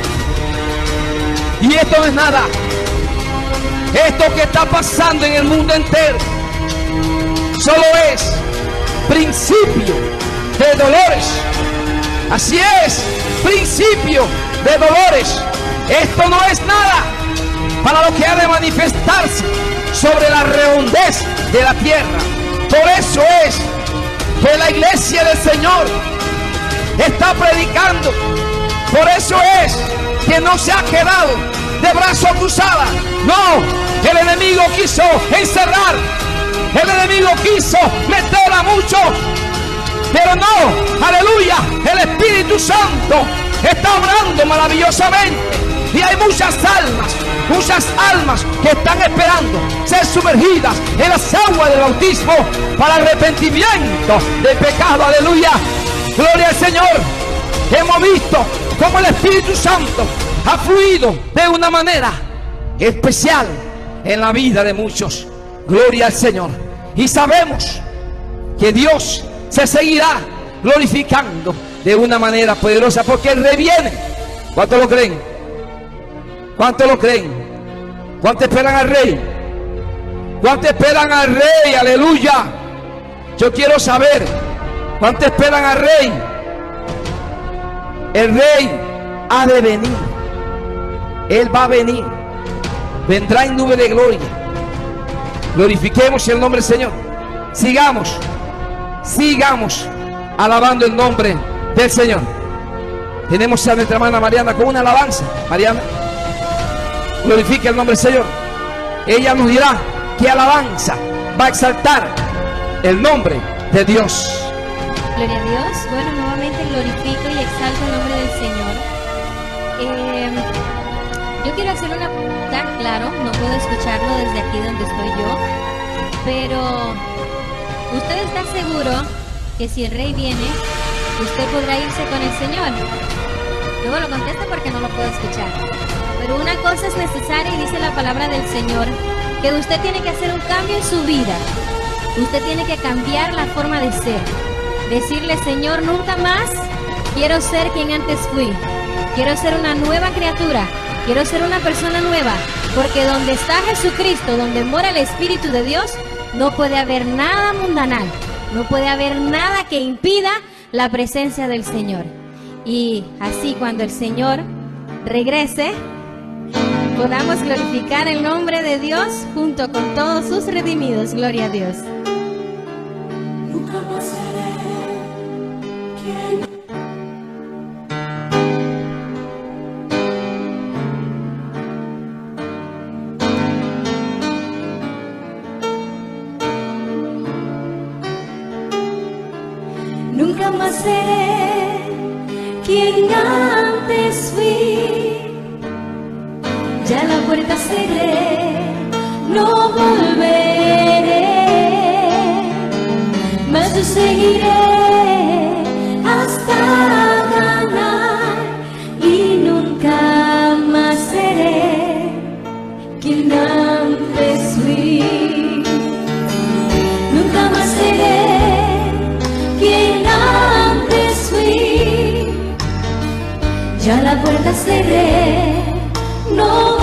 Y esto no es nada. Esto que está pasando en el mundo entero solo es principio de dolores. Así es, principio de dolores. Esto no es nada para lo que ha de manifestarse sobre la redondez de la tierra. Por eso es que la iglesia del Señor está predicando. Por eso es que no se ha quedado de brazos cruzados. No, el enemigo quiso encerrar, el enemigo quiso meter a muchos, pero no, aleluya, el Espíritu Santo está obrando maravillosamente. Y hay muchas almas, muchas almas que están esperando ser sumergidas en las aguas del bautismo para arrepentimiento de pecado. Aleluya, gloria al Señor. Hemos visto cómo el Espíritu Santo ha fluido de una manera especial en la vida de muchos. Gloria al Señor. Y sabemos que Dios se seguirá glorificando de una manera poderosa, porque el Rey viene. ¿Cuántos lo creen? ¿Cuántos lo creen? ¿Cuántos esperan al Rey? ¿Cuántos esperan al Rey? Aleluya. Yo quiero saber, ¿cuántos esperan al Rey? El Rey ha de venir. Él va a venir. Vendrá en nube de gloria. Glorifiquemos el nombre del Señor. Sigamos, sigamos alabando el nombre del Señor. Tenemos a nuestra hermana Mariana con una alabanza. Mariana, glorifique el nombre del Señor. Ella nos dirá qué alabanza va a exaltar el nombre de Dios. Gloria a Dios. Bueno, nuevamente glorifico y exalto el nombre del Señor. Eh, yo quiero hacer una pregunta, claro, no puedo escucharlo desde aquí donde estoy yo, pero ¿usted está seguro que si el Rey viene, usted podrá irse con el Señor? Luego lo contesta porque no lo puedo escuchar. Pero una cosa es necesaria y dice la palabra del Señor, que usted tiene que hacer un cambio en su vida. Usted tiene que cambiar la forma de ser. Decirle, Señor, nunca más quiero ser quien antes fui. Quiero ser una nueva criatura. Quiero ser una persona nueva. Porque donde está Jesucristo, donde mora el Espíritu de Dios, no puede haber nada mundanal. No puede haber nada que impida la presencia del Señor. Y así cuando el Señor regrese, podamos glorificar el nombre de Dios junto con todos sus redimidos. Gloria a Dios. Nunca más seré quien... Nunca más seré quien antes fui. Ya la puerta cerré, no volveré, mas yo seguiré hasta ganar y nunca más seré quien antes fui. Nunca más seré quien antes fui. Ya la puerta cerré, no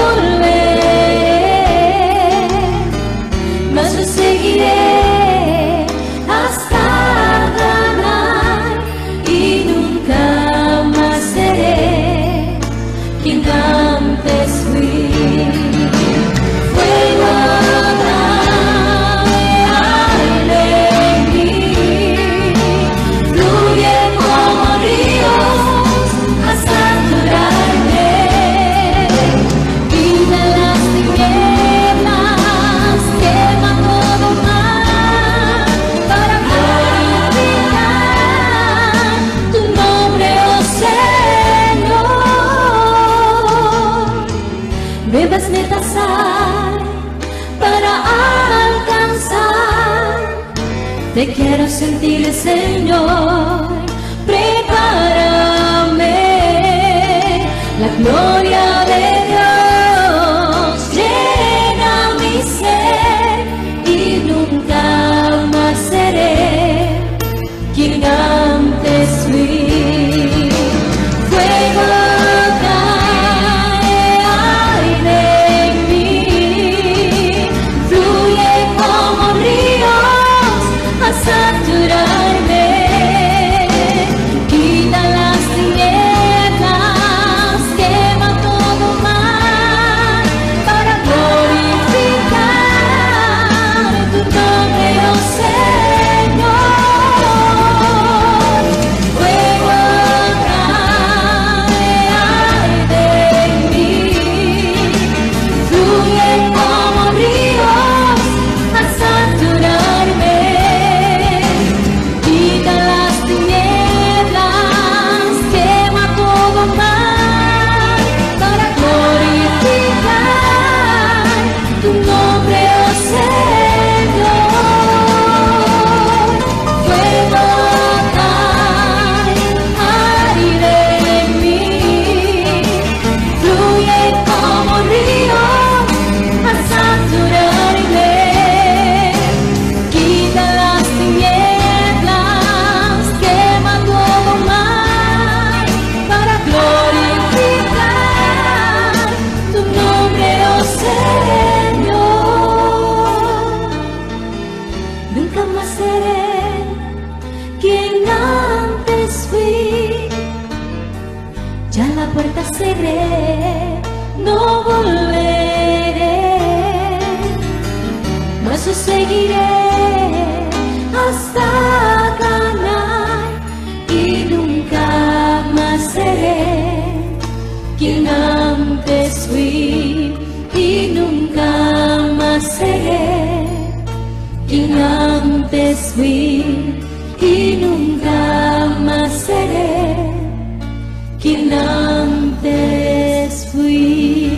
volveré, mas yo seguiré hasta ganar y nunca más seré pruebas netas hay para alcanzar. Te quiero sentir, Señor, prepárame. La gloria de Dios llena mi ser y nunca más seré quien antes fui. Fuego cae ay de mí, fluye como ríos a saturarme. Quita las tinieblas, quema todo mal para glorificar tu nombre, oh Señor. Fuego cae ay de mí, fluye como ríos a saturarme. Quita las tinieblas, quema todo mal para glorificar tu nombre, oh Señor. Fuego cae ay de mí, fluye como ríos a saturarme. Quita las tinieblas, quema todo mal para glorificar tu nombre, oh Señor. Nunca más seré quien antes fui. Ya la puerta cerré, no volveré. Mas yo seguiré hasta ganar y nunca más seré quien antes fui y nunca más seré quien antes fui y nunca más seré quien antes fui.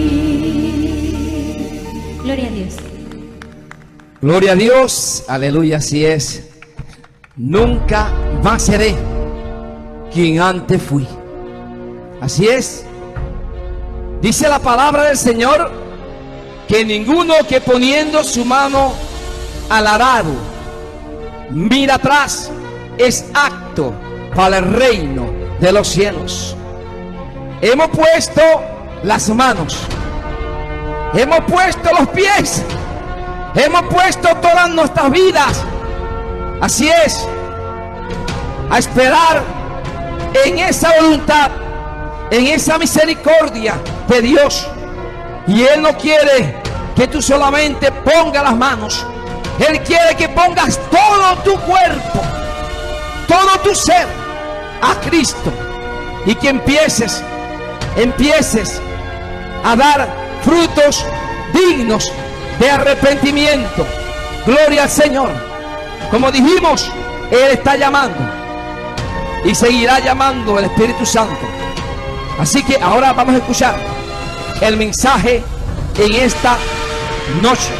Gloria a Dios. Gloria a Dios, aleluya, así es. Nunca más seré quien antes fui. Así es. Dice la palabra del Señor que ninguno que poniendo su mano al arado mira atrás es apto para el reino de los cielos. Hemos puesto las manos, hemos puesto los pies, hemos puesto todas nuestras vidas, así es, a esperar en esa voluntad, en esa misericordia de Dios. Y Él no quiere que tú solamente pongas las manos, Él quiere que pongas todo tu cuerpo, todo tu ser a Cristo, y que empieces, empieces a dar frutos dignos de arrepentimiento. Gloria al Señor. Como dijimos, Él está llamando y seguirá llamando el Espíritu Santo. Así que ahora vamos a escuchar el mensaje en esta noche.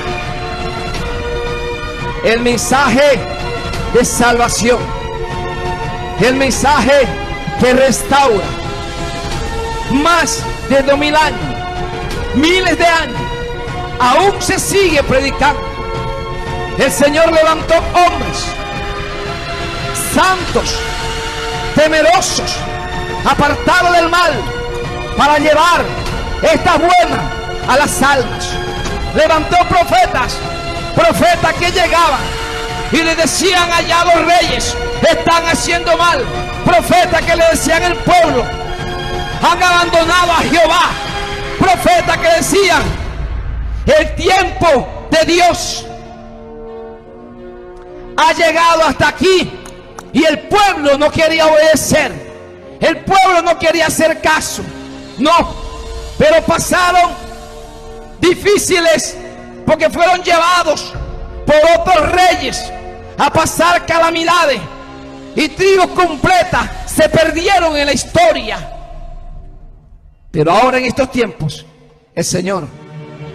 El mensaje de salvación. El mensaje que restaura. Más de dos mil años, miles de años, aún se sigue predicando. El Señor levantó hombres santos, temerosos, apartados del mal, para llevar esta buena a las almas. Levantó profetas, profetas que llegaban y le decían allá a los reyes: están haciendo mal. Profetas que le decían al pueblo: han abandonado a Jehová. Profetas que decían: el tiempo de Dios ha llegado hasta aquí. Y el pueblo no quería obedecer, el pueblo no quería hacer caso. No, pero pasaron difíciles, porque fueron llevados por otros reyes a pasar calamidades, y tribus completas se perdieron en la historia. Pero ahora, en estos tiempos, el Señor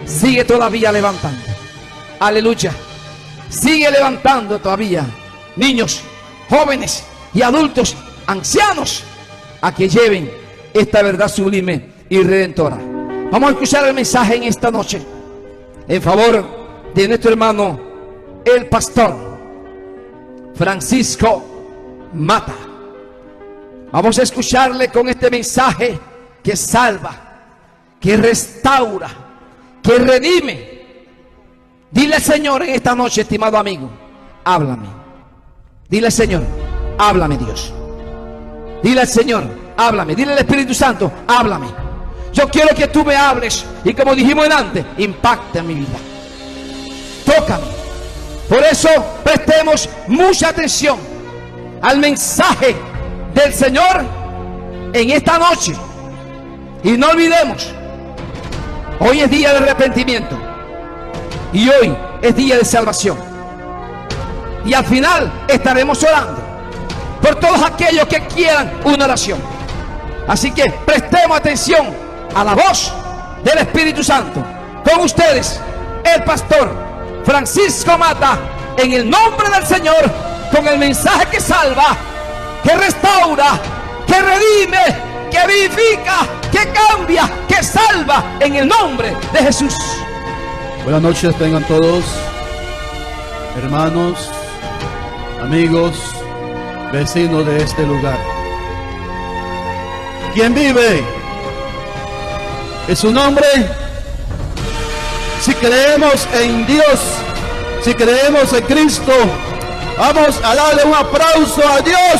sigue todavía levantando. Aleluya. Sigue levantando todavía niños, jóvenes y adultos, ancianos, a que lleven esta verdad sublime y redentora. Vamos a escuchar el mensaje en esta noche en favor de nuestro hermano el pastor Francisco Mata. Vamos a escucharle con este mensaje que salva, que restaura, que redime. Dile, Señor, en esta noche, estimado amigo, háblame. Dile, Señor, háblame, Dios. Dile al Señor, háblame. Dile al Espíritu Santo, háblame. Yo quiero que tú me hables y, como dijimos antes, impacta en mi vida. Tócame. Por eso prestemos mucha atención al mensaje del Señor en esta noche. Y no olvidemos, hoy es día de arrepentimiento y hoy es día de salvación. Y al final estaremos orando por todos aquellos que quieran una oración. Así que prestemos atención a la voz del Espíritu Santo. Con ustedes, el pastor Francisco Mata, en el nombre del Señor, con el mensaje que salva, que restaura, que redime, que vivifica, que cambia, que salva, en el nombre de Jesús. Buenas noches tengan todos, hermanos, amigos, vecinos de este lugar. ¿Quién vive? Es su nombre. Si creemos en Dios, si creemos en Cristo, vamos a darle un aplauso a Dios.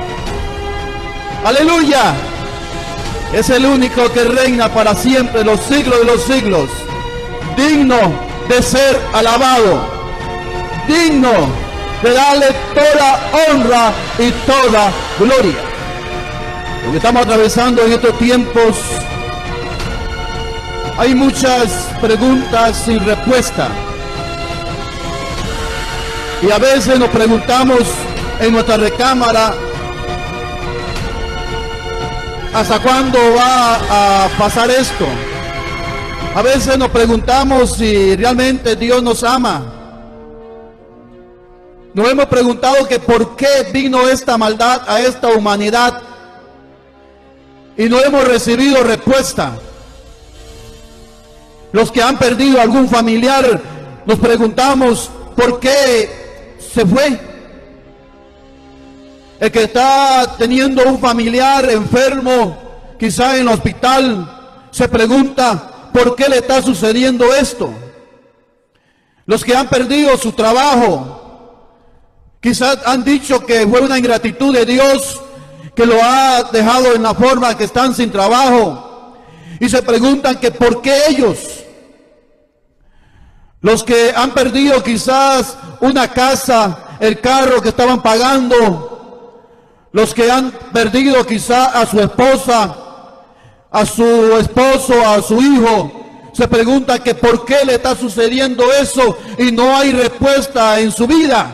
Aleluya. Es el único que reina para siempre, los siglos de los siglos. Digno de ser alabado, digno de darle toda honra y toda gloria. Lo que estamos atravesando en estos tiempos, hay muchas preguntas sin respuesta. Y a veces nos preguntamos en nuestra recámara, ¿hasta cuándo va a pasar esto? A veces nos preguntamos si realmente Dios nos ama. Nos hemos preguntado que por qué vino esta maldad a esta humanidad y no hemos recibido respuesta. Los que han perdido algún familiar, nos preguntamos por qué se fue. El que está teniendo un familiar enfermo, quizá en el hospital, se pregunta por qué le está sucediendo esto. Los que han perdido su trabajo, quizás han dicho que fue una ingratitud de Dios que lo ha dejado en la forma que están sin trabajo, y se preguntan que por qué ellos. Los que han perdido quizás una casa, el carro que estaban pagando, los que han perdido quizás a su esposa, a su esposo, a su hijo, se preguntan que por qué le está sucediendo eso y no hay respuesta en su vida.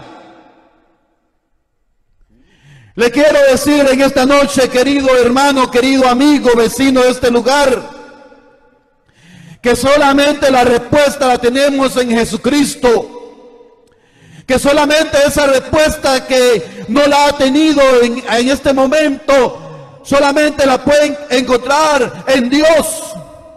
Le quiero decir en esta noche, querido hermano, querido amigo, vecino de este lugar, que solamente la respuesta la tenemos en Jesucristo. Que solamente esa respuesta que no la ha tenido en, en este momento, solamente la pueden encontrar en Dios.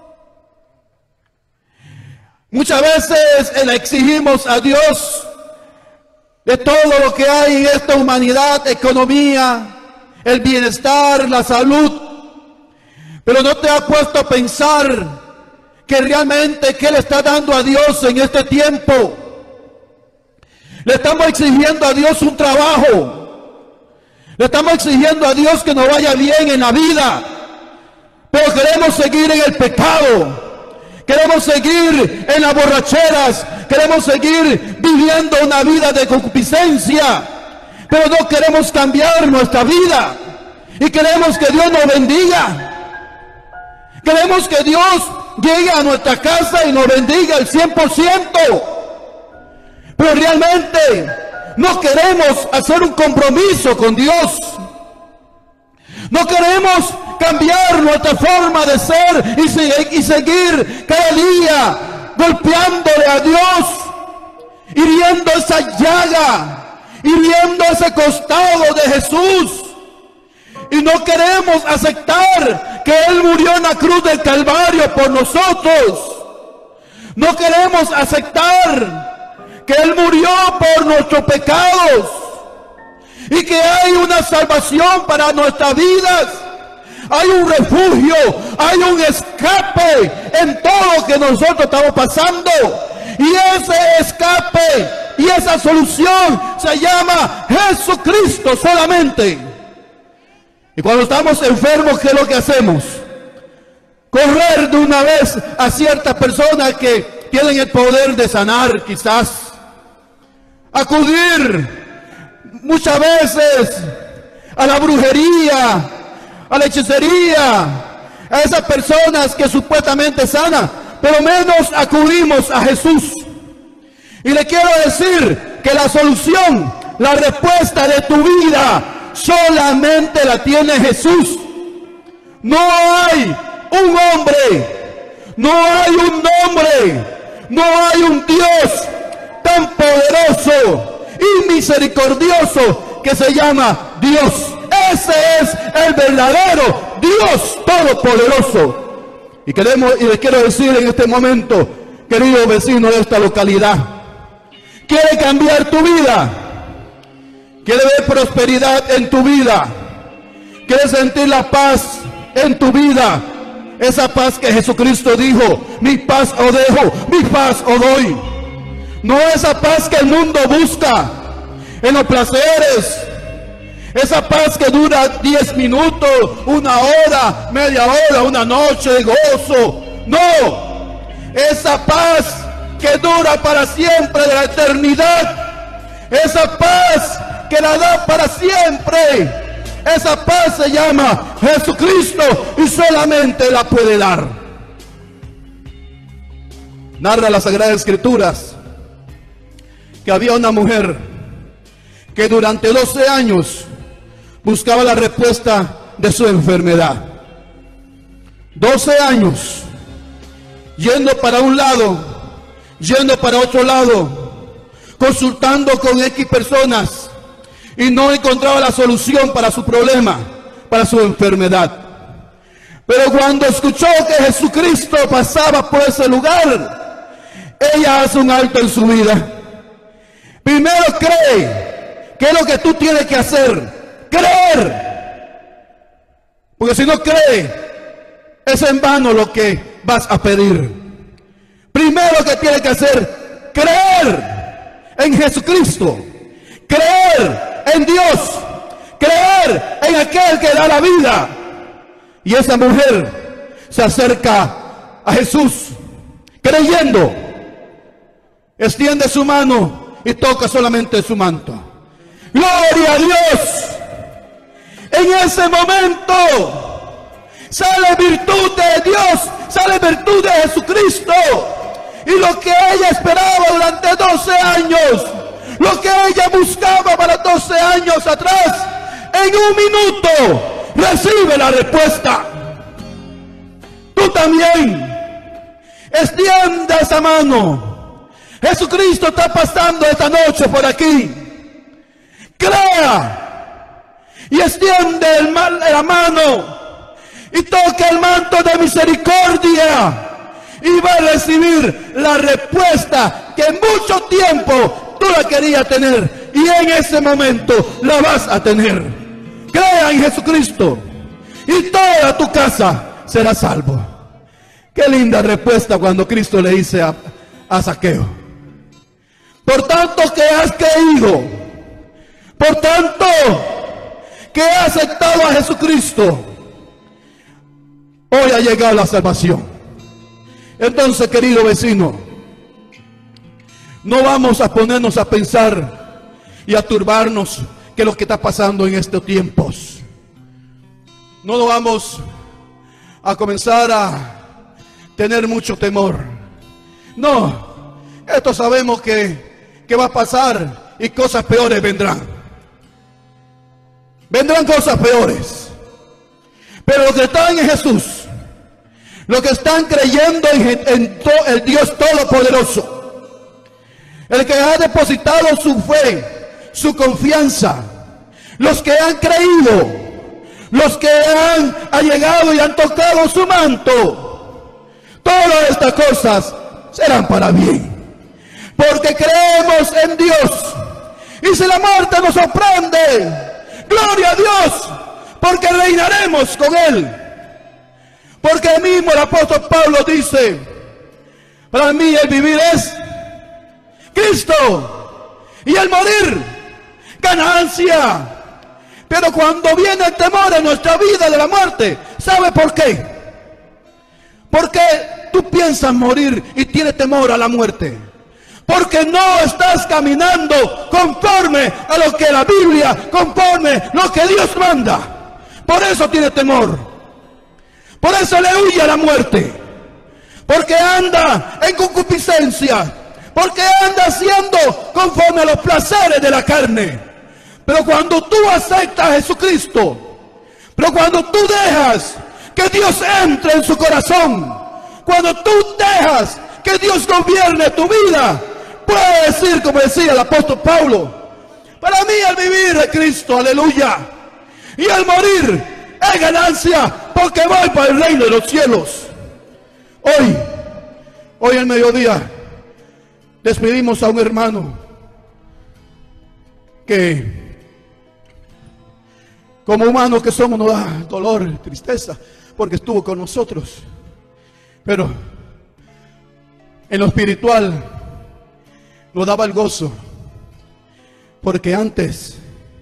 Muchas veces le exigimos a Dios de todo lo que hay en esta humanidad, economía, el bienestar, la salud, pero no te has puesto a pensar que realmente ¿qué le está dando a Dios en este tiempo? Le estamos exigiendo a Dios un trabajo, le estamos exigiendo a Dios que nos vaya bien en la vida, pero queremos seguir en el pecado. Queremos seguir en las borracheras, queremos seguir viviendo una vida de concupiscencia, pero no queremos cambiar nuestra vida y queremos que Dios nos bendiga. Queremos que Dios llegue a nuestra casa y nos bendiga al cien por ciento, pero realmente no queremos hacer un compromiso con Dios. No queremos cambiar nuestra forma de ser y, se, y seguir cada día golpeándole a Dios, hiriendo esa llaga, hiriendo ese costado de Jesús. Y no queremos aceptar que Él murió en la cruz del Calvario por nosotros. No queremos aceptar que Él murió por nuestros pecados y que hay una salvación para nuestras vidas. Hay un refugio, hay un escape en todo lo que nosotros estamos pasando. Y ese escape y esa solución se llama Jesucristo solamente. Y cuando estamos enfermos, ¿qué es lo que hacemos? Correr de una vez a ciertas personas que tienen el poder de sanar, quizás. Acudir muchas veces a la brujería, a la hechicería, a esas personas que supuestamente sanan, pero menos acudimos a Jesús. Y le quiero decir que la solución, la respuesta de tu vida, solamente la tiene Jesús. No hay un hombre, no hay un nombre, no hay un Dios tan poderoso y misericordioso que se llama Dios. Ese es el verdadero Dios todopoderoso. Y queremos, y les quiero decir en este momento, querido vecino de esta localidad, ¿quiere cambiar tu vida? ¿Quiere ver prosperidad en tu vida? ¿Quieres sentir la paz en tu vida? Esa paz que Jesucristo dijo, mi paz os dejo, mi paz os doy. No esa paz que el mundo busca en los placeres. Esa paz que dura diez minutos, una hora, media hora, una noche de gozo. No, esa paz que dura para siempre, de la eternidad. Esa paz que la da para siempre. Esa paz se llama Jesucristo y solamente la puede dar. Narra las Sagradas Escrituras que había una mujer que durante doce años buscaba la respuesta de su enfermedad. doce años yendo para un lado, yendo para otro lado, consultando con X personas, y no encontraba la solución para su problema, para su enfermedad. Pero cuando escuchó que Jesucristo pasaba por ese lugar, ella hace un alto en su vida. Primero cree, que es lo que tú tienes que hacer, creer. Porque si no cree, es en vano lo que vas a pedir. Primero que tienes que hacer, creer en Jesucristo, creer en Dios, creer en aquel que da la vida. Y esa mujer se acerca a Jesús creyendo, extiende su mano y toca solamente su manto. ¡Gloria a Dios! En ese momento sale virtud de Dios, sale virtud de Jesucristo. Y lo que ella esperaba durante doce años, lo que ella buscaba para doce años atrás, en un minuto recibe la respuesta. Tú también extiende esa mano. Jesucristo está pasando esta noche por aquí. Crea y extiende el mal, la mano y toca el manto de misericordia y va a recibir la respuesta que en mucho tiempo tú la querías tener, y en ese momento la vas a tener. Crea en Jesucristo y toda tu casa será salvo. Qué linda respuesta cuando Cristo le dice a, a Zaqueo: por tanto que has creído, por tanto que has aceptado a Jesucristo, hoy ha llegado la salvación. Entonces, querido vecino, no vamos a ponernos a pensar y a turbarnos que lo que está pasando en estos tiempos. No nos vamos a comenzar a tener mucho temor. No, esto sabemos que, que va a pasar y cosas peores vendrán. Vendrán cosas peores. Pero los que están en Jesús, los que están creyendo en, en to, el Dios Todopoderoso, el que ha depositado su fe, su confianza, los que han creído, los que han, han llegado y han tocado su manto, todas estas cosas serán para bien, porque creemos en Dios. Y si la muerte nos sorprende, gloria a Dios, porque reinaremos con Él. Porque el mismo el apóstol Pablo dice, para mí el vivir es Cristo y el morir ganancia. Pero cuando viene el temor en nuestra vida de la muerte, ¿sabe por qué? Porque tú piensas morir y tienes temor a la muerte. Porque no estás caminando conforme a lo que la Biblia, conforme a lo que Dios manda. Por eso tiene temor. Por eso le huye a la muerte. Porque anda en concupiscencia. Porque anda haciendo conforme a los placeres de la carne. Pero cuando tú aceptas a Jesucristo, pero cuando tú dejas que Dios entre en su corazón, cuando tú dejas que Dios gobierne tu vida, puedes decir, como decía el apóstol Pablo, para mí el vivir es Cristo, aleluya, y el morir es ganancia, porque voy para el reino de los cielos. Hoy, hoy al mediodía, despedimos a un hermano que, como humanos que somos, nos da dolor, tristeza, porque estuvo con nosotros. Pero en lo espiritual nos daba el gozo, porque antes,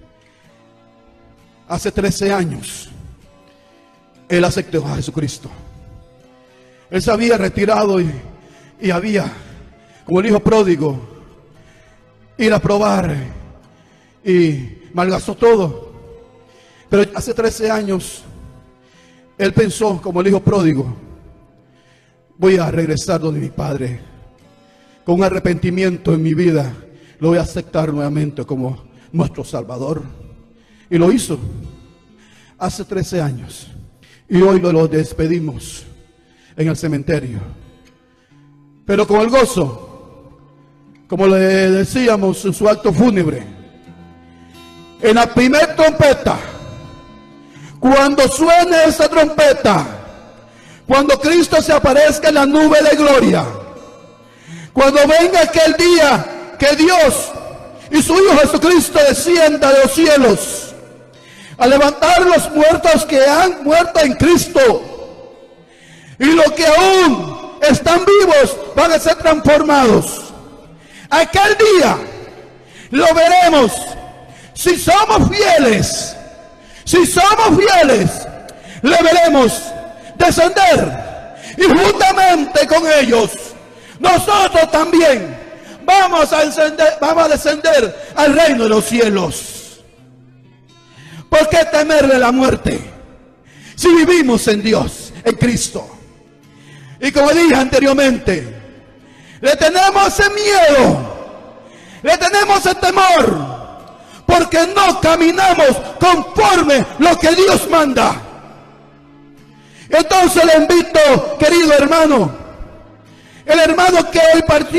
hace trece años, él aceptó a Jesucristo. Él se había retirado y, y había, como el hijo pródigo, ir a probar y malgastó todo. Pero hace trece años, él pensó, como el hijo pródigo, voy a regresar donde mi padre, con un arrepentimiento en mi vida, lo voy a aceptar nuevamente como nuestro Salvador. Y lo hizo hace trece años. Y hoy lo, lo despedimos en el cementerio. Pero con el gozo, como le decíamos en su acto fúnebre, en la primera trompeta, cuando suene esa trompeta, cuando Cristo se aparezca en la nube de gloria, cuando venga aquel día que Dios y su Hijo Jesucristo descienda de los cielos a levantar los muertos que han muerto en Cristo, y los que aún están vivos van a ser transformados. Aquel día lo veremos. Si somos fieles, si somos fieles, le veremos descender, y juntamente con ellos nosotros también vamos a encender, vamos a descender al reino de los cielos. ¿Por qué temerle la muerte si vivimos en Dios, en Cristo? Y como dije anteriormente, le tenemos ese miedo, le tenemos ese temor, porque no caminamos conforme lo que Dios manda. Entonces le invito, querido hermano, el hermano que él partió,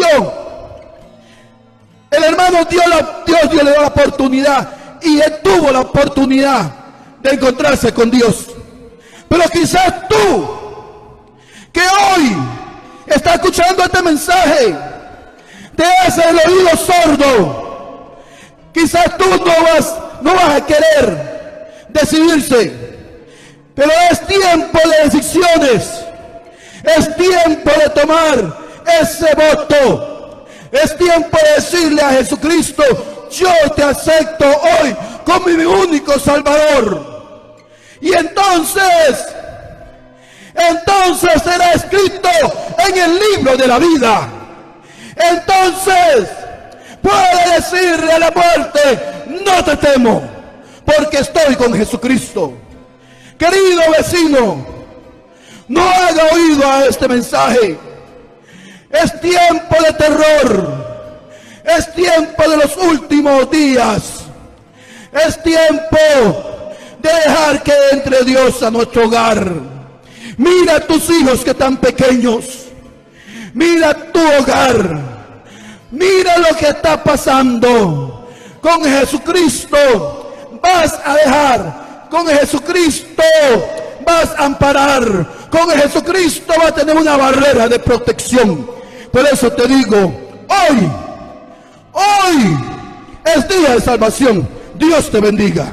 el hermano Dios, la, Dios, Dios le dio la oportunidad, y él tuvo la oportunidad de encontrarse con Dios. Pero quizás tú, que hoy está escuchando este mensaje, te hace el oído sordo. Quizás tú no vas, no vas a querer decidirse. Pero es tiempo de decisiones. Es tiempo de tomar ese voto. Es tiempo de decirle a Jesucristo, yo te acepto hoy como mi único Salvador. Y entonces, entonces será escrito en el libro de la vida. Entonces puede decirle a la muerte, no te temo, porque estoy con Jesucristo. Querido vecino, no haga oído a este mensaje. Es tiempo de terror. Es tiempo de los últimos días. Es tiempo de dejar que entre Dios a nuestro hogar. Mira a tus hijos que están pequeños. Mira tu hogar. Mira lo que está pasando. Con Jesucristo vas a dejar. Con Jesucristo vas a amparar. Con Jesucristo vas a tener una barrera de protección. Por eso te digo, hoy, hoy es día de salvación. Dios te bendiga.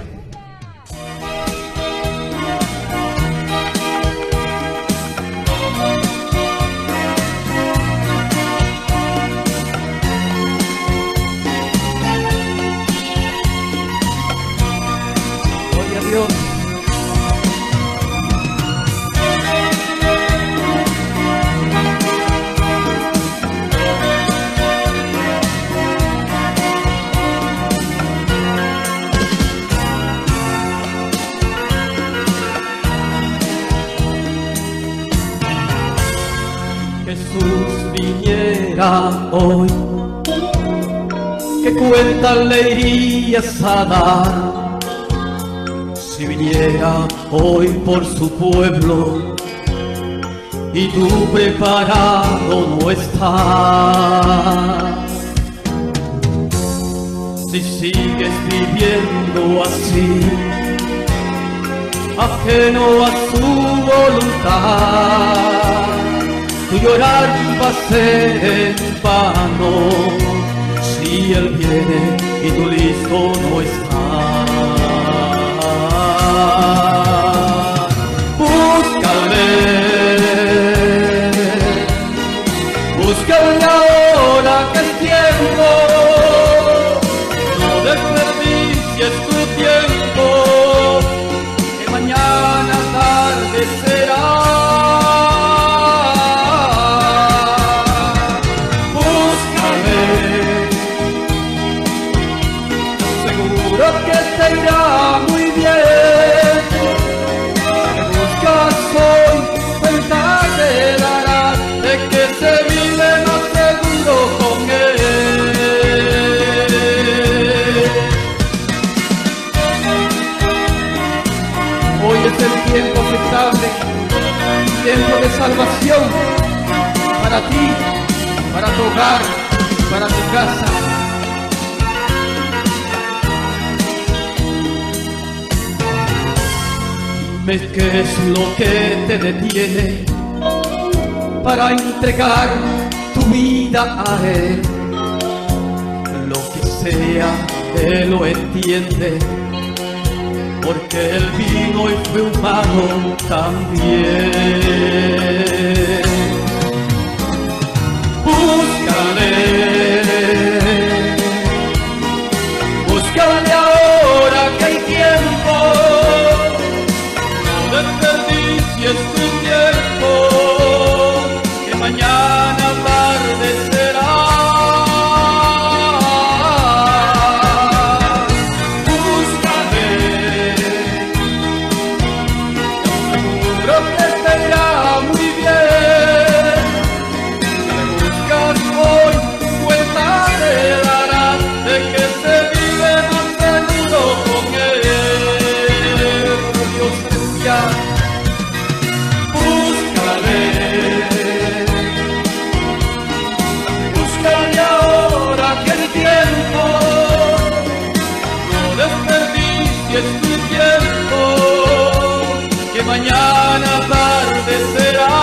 Gloria a Dios. Jesús viniera hoy, ¿qué cuenta le irías a dar? Si viniera hoy por su pueblo y tú preparado no estás. Si sigues viviendo así, ajeno a su voluntad, tu llorar va a ser en vano. Si Él viene y tú listo no estás. Búscale, búscale ahora que es tiempo. No desperdicies tu tiempo, que mañana tarde será. Que te irá muy bien. Si me buscas hoy, cuenta te darás de que se vive más seguro con Él. Hoy es el tiempo aceptable, tiempo de salvación para ti, para tu hogar, para tu casa. ¿Qué es lo que te detiene para entregar tu vida a Él? Lo que sea, Él lo entiende, porque Él vino y fue humano también. Búscale, búscale ahora que hay tiempo. Desperdicies tu tiempo, que mañana tarde será. Búscale, seguro que te irá muy bien. Si me buscas hoy, cuenta te darás de que se vive más seguro con Él. Dios te búscale ahora que el tiempo, no desperdicies tu tiempo, que mañana tarde será.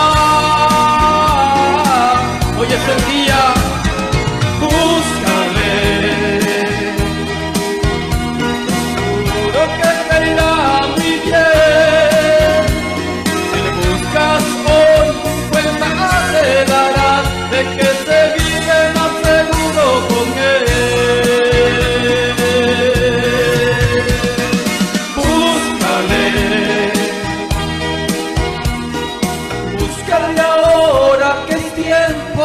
Hoy es el día, búscale, seguro que te irá muy bien. Si le buscas hoy, cuenta te darás de que se vive más seguro con Él. Búscale, búscale ahora que es tiempo.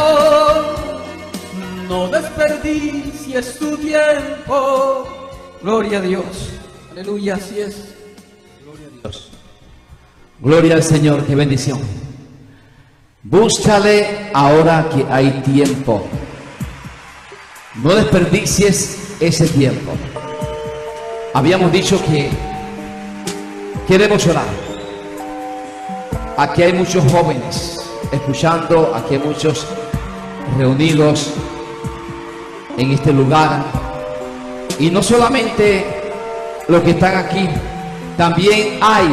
No desperdicies tu tiempo. Gloria a Dios. Aleluya, así es. Gloria a Dios. Gloria al Señor, qué bendición. Búscale ahora que hay tiempo. No desperdicies ese tiempo. Habíamos dicho que queremos orar. Aquí hay muchos jóvenes escuchando, aquí hay muchos reunidos en este lugar. Y no solamente los que están aquí, también hay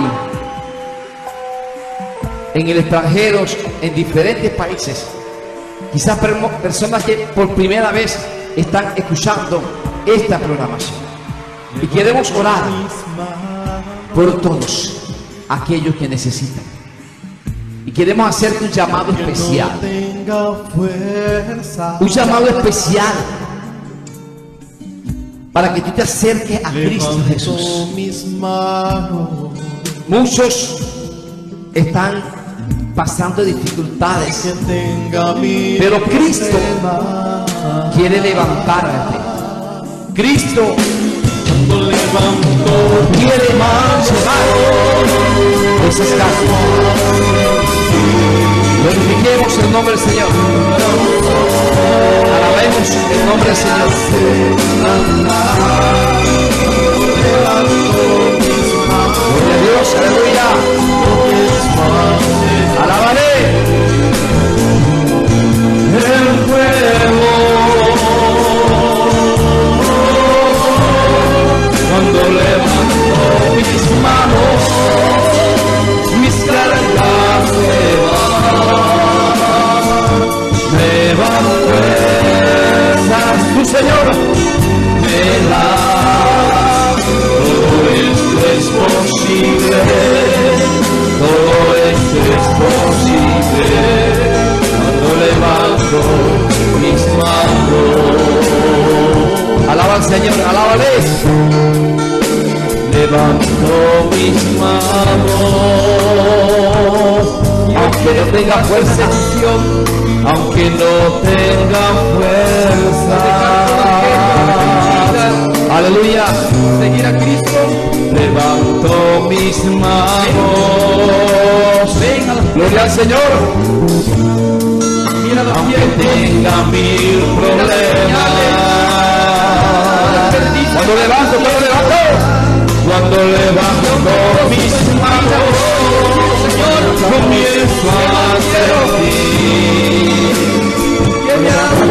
en el extranjero, en diferentes países, quizás personas que por primera vez están escuchando esta programación. Y queremos orar por todos aquellos que necesitan. Y queremos hacerte un llamado especial. Un llamado especial para que tú te acerques a Cristo Jesús. Muchos están pasando dificultades, pero Cristo quiere levantarte. Cristo quiere llevar esas cargas. Glorifiquemos el nombre del Señor. Alabemos el nombre del Señor. Gloria a Dios, aleluya. Alabaré el fuego cuando levanto mis manos, mis cargas se van, me van fuerzas, tu Señor me da. Todo esto es posible, todo esto es posible cuando levanto mis manos. Alaba al Señor, alábale. Levanto mis manos, aunque no tenga fuerza, aunque no tenga fuerza. Aleluya. Seguir a Cristo. Levanto mis manos. Gloria al Señor. Aunque tenga mil problemas. Cuando levanto, cuando levanto. Cuando levanto mis manos, Señor, comienzo a sentir que me hace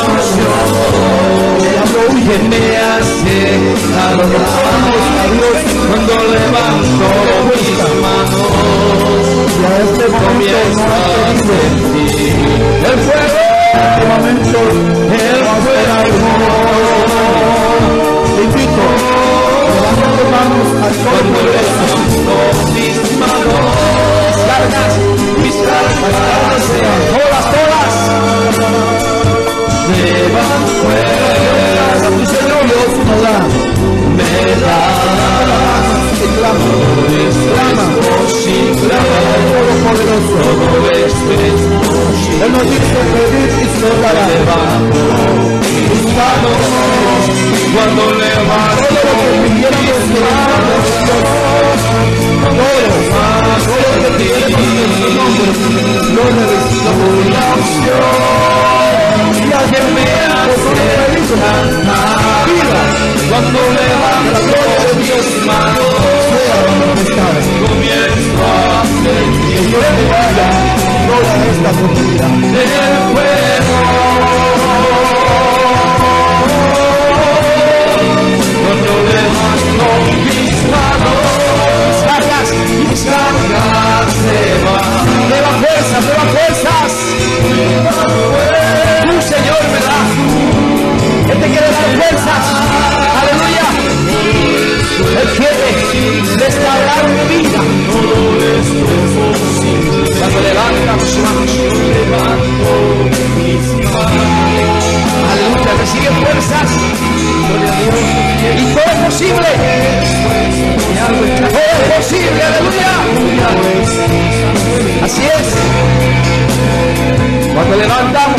que me hace adorar. Cuando levanto mis manos, comienzo a sentir el fuego, el fuego. Te invito. Cuando levanto mis manos, mis cargas, mis cargas, todas, todas, me van fuerzas, tu Señor Dios me da, me da, todo esto es posible, todo poderoso, todo esto es posible. Él nos dice pedir y se nos dará. Levanto mis manos, cuando levanto mis manos, todo lo que pidieron en tu nombre, lo necesitamos. Y que me hace cantar, cuando levanto mis manos, comienzo a sentir toda esta comunidad del fuego. Cuando levanto mis manos, mis cargas, mis cargas se van. Me dan fuerzas, me dan fuerzas. Tu Señor me da. Él te quiere dar fuerzas. Aleluya. Él quiere restaurar mi vida. Cuando levanta tus manos, levanto mis manos. Aleluya, recibe fuerzas. Y todo es posible. Todo es posible, aleluya. Así es. Cuando levantamos,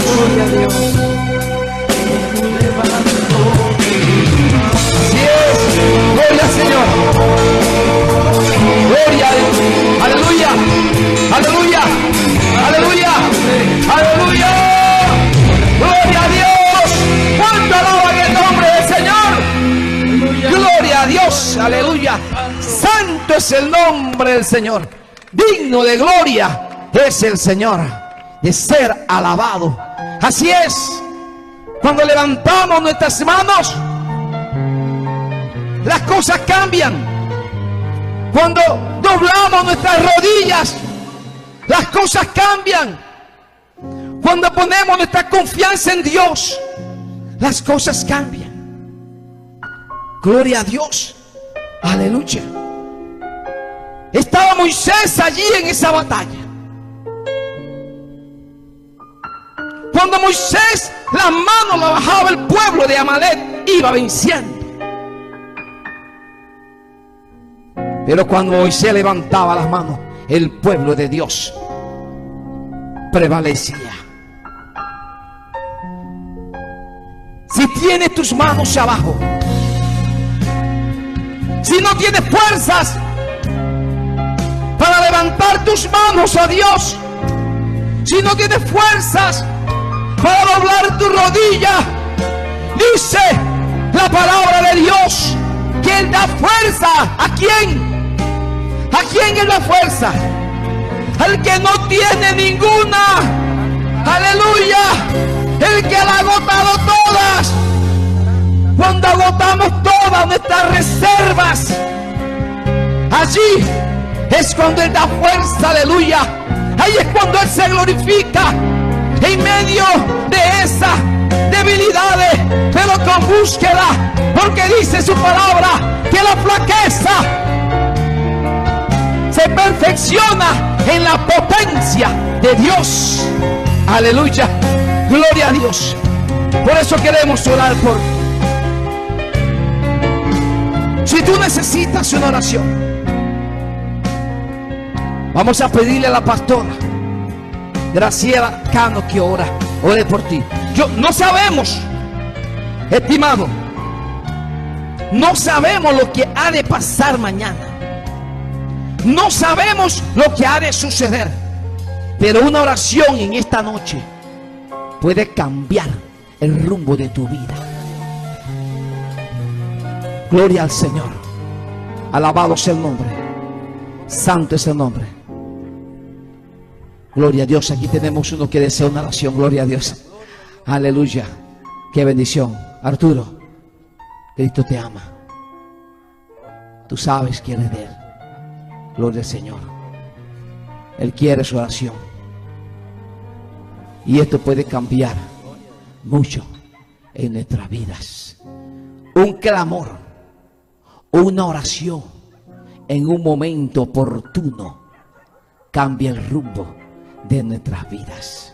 así es. Gloria al Señor. Gloria a Dios. Aleluya. Aleluya. Aleluya. Aleluya. Gloria a Dios. ¿Cuánto alaban el nombre del Señor? Gloria a Dios. Aleluya. Santo es el nombre del Señor. digno de gloria es el Señor, de ser alabado. Así es, cuando levantamos nuestras manos, las cosas cambian. Cuando doblamos nuestras rodillas, las cosas cambian. Cuando ponemos nuestra confianza en Dios, las cosas cambian. Gloria a Dios. Aleluya. Estaba Moisés allí en esa batalla. Cuando Moisés las manos la bajaba, el pueblo de Amalek iba venciendo. Pero cuando Moisés levantaba las manos, el pueblo de Dios prevalecía. Si tienes tus manos abajo, si no tienes fuerzas para levantar tus manos a Dios, si no tienes fuerzas para doblar tu rodilla, dice la palabra de Dios que Él da fuerza. ¿A quién? ¿A quién Él da fuerza? Al que no tiene ninguna. Aleluya. El que la ha agotado todas. Cuando agotamos todas nuestras reservas, allí es cuando Él da fuerza. Aleluya. Ahí es cuando Él se glorifica en medio de esas debilidades, pero con búsqueda, porque dice su palabra que la flaqueza se perfecciona en la potencia de Dios. Aleluya, gloria a Dios. Por eso queremos orar por. Si tú necesitas una oración, vamos a pedirle a la pastora Graciela Cano que ora, ore por ti. Yo no sabemos, estimado, no sabemos lo que ha de pasar mañana. No sabemos lo que ha de suceder. Pero una oración en esta noche puede cambiar el rumbo de tu vida. Gloria al Señor. Alabado sea el nombre. Santo es el nombre. Gloria a Dios. Aquí tenemos uno que desea una oración. Gloria a Dios. Aleluya. Qué bendición. Arturo, Cristo te ama. Tú sabes quién es de Él. Gloria al Señor. Él quiere su oración. Y esto puede cambiar mucho en nuestras vidas. Un clamor, una oración en un momento oportuno cambia el rumbo de nuestras vidas.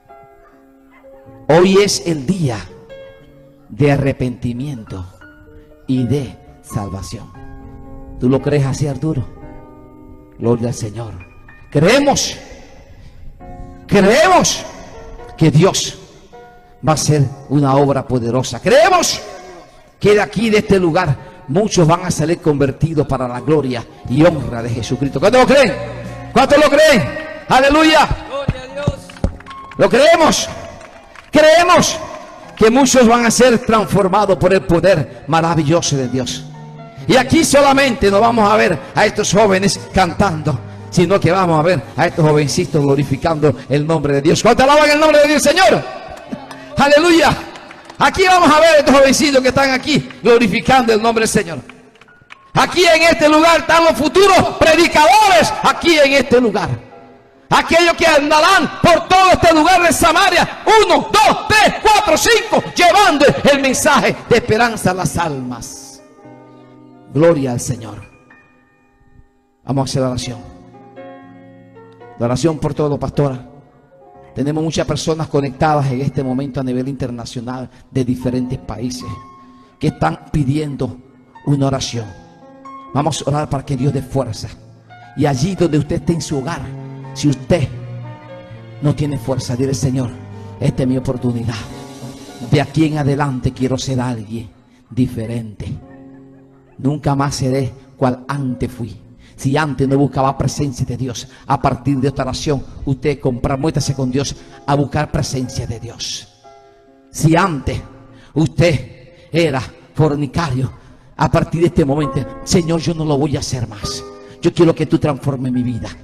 Hoy es el día de arrepentimiento y de salvación. ¿Tú lo crees así, Arturo? Gloria al Señor. Creemos, creemos que Dios va a hacer una obra poderosa. Creemos que de aquí, de este lugar, muchos van a salir convertidos para la gloria y honra de Jesucristo. ¿Cuántos lo creen? ¿Cuántos lo creen? Aleluya. ¿Lo creemos? Creemos que muchos van a ser transformados por el poder maravilloso de Dios. Y aquí solamente no vamos a ver a estos jóvenes cantando, sino que vamos a ver a estos jovencitos glorificando el nombre de Dios. ¿Cuántos alaban el nombre de Dios, Señor? Aleluya. Aquí vamos a ver a estos jovencitos que están aquí glorificando el nombre del Señor. Aquí en este lugar están los futuros predicadores. Aquí en este lugar, aquellos que andarán por todo este lugar de Samaria, uno, dos, tres, cuatro, cinco, llevando el mensaje de esperanza a las almas. Gloria al Señor. Vamos a hacer la oración. La oración por todo, pastora. Tenemos muchas personas conectadas en este momento a nivel internacional de diferentes países que están pidiendo una oración. Vamos a orar para que Dios dé fuerza. Y allí donde usted esté en su hogar, si usted no tiene fuerza, dile: Señor, esta es mi oportunidad. De aquí en adelante quiero ser alguien diferente. Nunca más seré cual antes fui. Si antes no buscaba presencia de Dios, a partir de esta oración, usted comprométase con Dios a buscar presencia de Dios. Si antes usted era fornicario, a partir de este momento, Señor, yo no lo voy a hacer más. Yo quiero que tú transformes mi vida.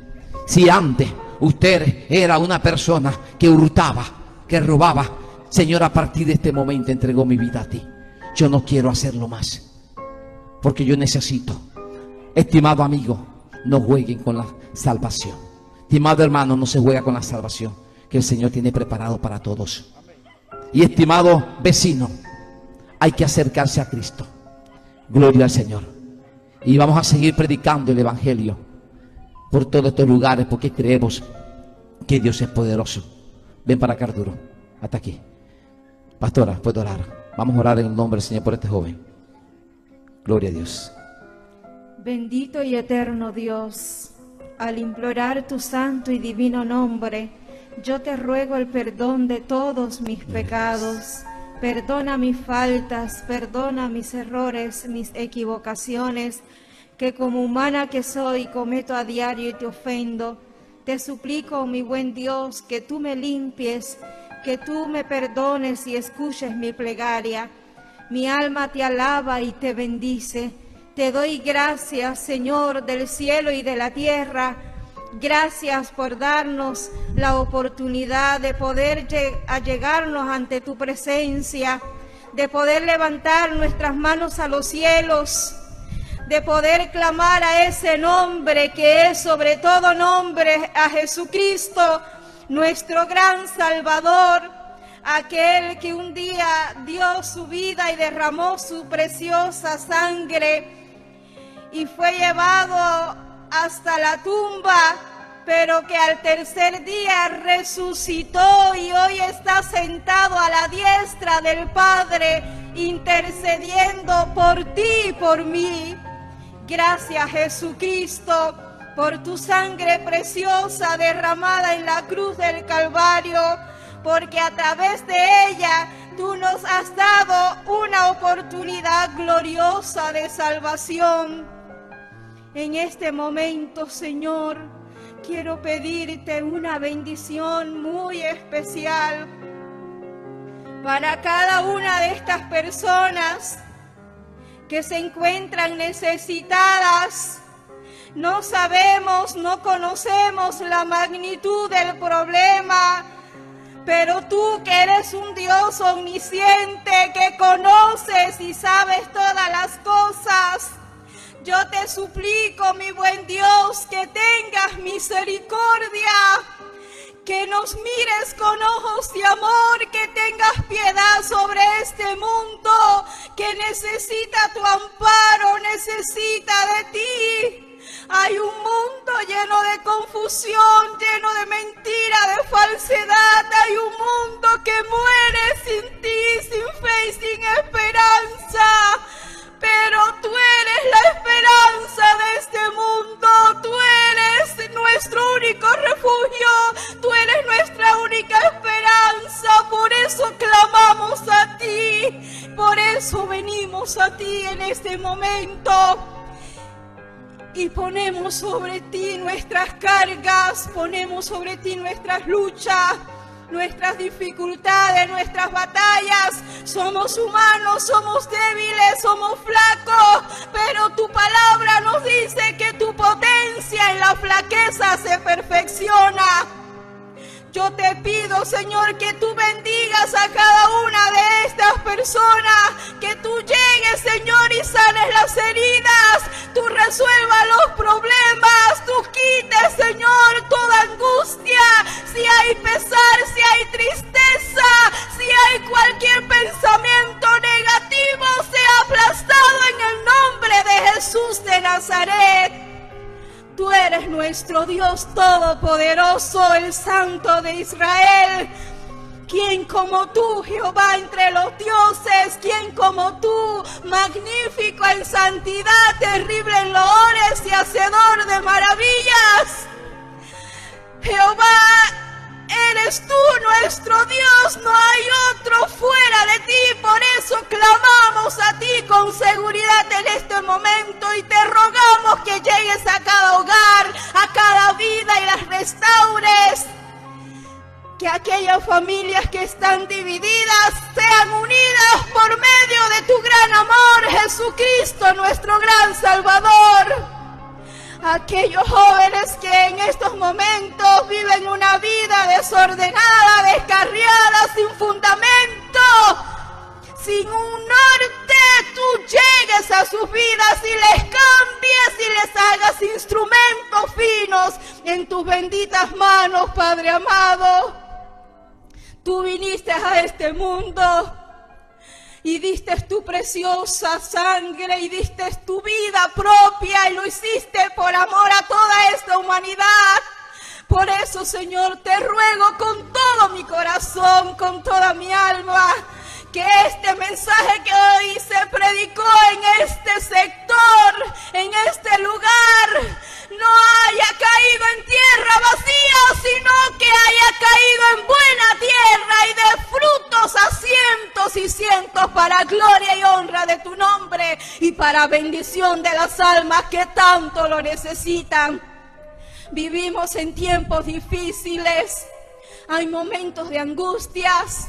Si antes usted era una persona que hurtaba, que robaba, Señor, a partir de este momento entregó mi vida a ti. Yo no quiero hacerlo más, porque yo necesito. Estimado amigo, no jueguen con la salvación. Estimado hermano, no se juega con la salvación que el Señor tiene preparado para todos. Y estimado vecino, hay que acercarse a Cristo. Gloria al Señor. Y vamos a seguir predicando el Evangelio por todos estos lugares, porque creemos que Dios es poderoso. Ven para acá, Arturo, hasta aquí. Pastora, puedo orar. Vamos a orar en el nombre del Señor por este joven. Gloria a Dios. Bendito y eterno Dios, al implorar tu santo y divino nombre, yo te ruego el perdón de todos mis pecados. Perdona mis faltas, perdona mis errores, mis equivocaciones, que como humana que soy cometo a diario y te ofendo. Te suplico, mi buen Dios, que tú me limpies, que tú me perdones y escuches mi plegaria. Mi alma te alaba y te bendice. Te doy gracias, Señor, del cielo y de la tierra. Gracias por darnos la oportunidad de poder allegarnos ante tu presencia, de poder levantar nuestras manos a los cielos, de poder clamar a ese nombre que es sobre todo nombre, a Jesucristo, nuestro gran Salvador, aquel que un día dio su vida y derramó su preciosa sangre y fue llevado hasta la tumba, pero que al tercer día resucitó y hoy está sentado a la diestra del Padre, intercediendo por ti y por mí. Gracias, Jesucristo, por tu sangre preciosa derramada en la cruz del Calvario, porque a través de ella tú nos has dado una oportunidad gloriosa de salvación. En este momento, Señor, quiero pedirte una bendición muy especial para cada una de estas personas que se encuentran necesitadas. No sabemos, no conocemos la magnitud del problema, pero tú que eres un Dios omnisciente, que conoces y sabes todas las cosas, yo te suplico, mi buen Dios, que tengas misericordia, que nos mires con ojos de amor, que tengas piedad sobre este mundo que necesita tu amparo, necesita de ti. Hay un mundo lleno de confusión, lleno de mentira, de falsedad. Hay un mundo que muere sin ti, sin fe y sin esperanza. Pero tú eres la esperanza de este mundo, tú eres nuestro único refugio, tú eres nuestra única esperanza. Por eso clamamos a ti, por eso venimos a ti en este momento y ponemos sobre ti nuestras cargas, ponemos sobre ti nuestras luchas, nuestras dificultades, nuestras batallas. Somos humanos, somos débiles, somos flacos, pero tu palabra nos dice que tu potencia en la flaqueza se perfecciona. Yo te pido, Señor, que tú bendigas a cada una de estas personas, que tú llegues, Señor, y sanes las heridas, tú resuelvas los problemas, tú quites, Señor, toda angustia. Si hay pesar, si hay tristeza, si hay cualquier pensamiento negativo, sea aplastado en el nombre de Jesús de Nazaret. Tú eres nuestro Dios todopoderoso, el Santo de Israel. ¿Quién como tú, Jehová, entre los dioses? ¿Quién como tú, magnífico en santidad, terrible en loores y hacedor de maravillas? Jehová, eres tú nuestro Dios, no hay otro fuera de ti. Por eso clamamos a ti con seguridad en este momento y te rogamos que llegues a cada hogar, a cada vida y las restaures. Que aquellas familias que están divididas sean unidas por medio de tu gran amor, Jesucristo, nuestro gran Salvador. aquellos jóvenes que en estos momentos viven una vida desordenada, descarriada, sin fundamento, sin un norte, tú llegues a sus vidas y les cambies y les hagas instrumentos finos en tus benditas manos, Padre amado. Tú viniste a este mundo y diste tu preciosa sangre y diste tu vida propia y lo hiciste por amor a toda esta humanidad. Por eso, Señor, te ruego con todo mi corazón, con toda mi alma, que este mensaje que hoy se predicó en este sector, en este lugar, no haya caído en tierra vacía, sino que haya caído en buena tierra y de frutos a cientos y cientos para gloria y honra de tu nombre y para bendición de las almas que tanto lo necesitan. Vivimos en tiempos difíciles, hay momentos de angustias,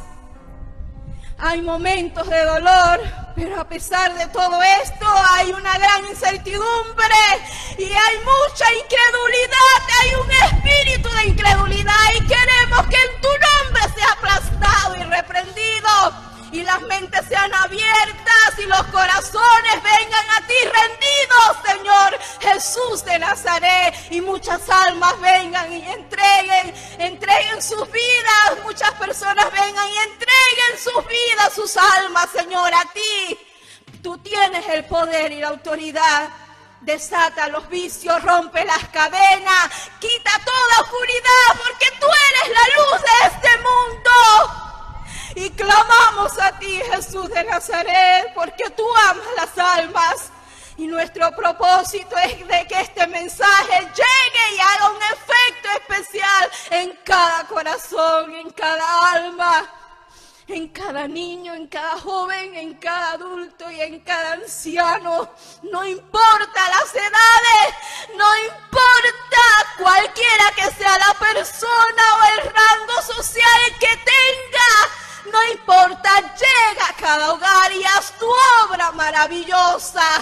hay momentos de dolor, pero a pesar de todo esto hay una gran incertidumbre y hay mucha incredulidad, hay un espíritu de incredulidad y queremos que en tu nombre sea aplastado y reprendido y las mentes sean abiertas y los corazones vengan a ti rendidos, Señor Jesús de Nazaret, y muchas almas vengan y entreguen, entreguen sus vidas, muchas personas vengan y entreguen sus vidas, sus almas, Señor, a ti. Tú tienes el poder y la autoridad. Desata los vicios, rompe las cadenas, quita toda oscuridad, porque tú eres la luz de este mundo. Y clamamos a ti, Jesús de Nazaret, porque tú amas las almas. Y nuestro propósito es de que este mensaje llegue y haga un efecto especial en cada corazón, en cada alma, en cada niño, en cada joven, en cada adulto y en cada anciano. No importa las edades, no importa cualquiera que sea la persona o el rango social que tenga. No importa, llega a cada hogar y haz tu obra maravillosa.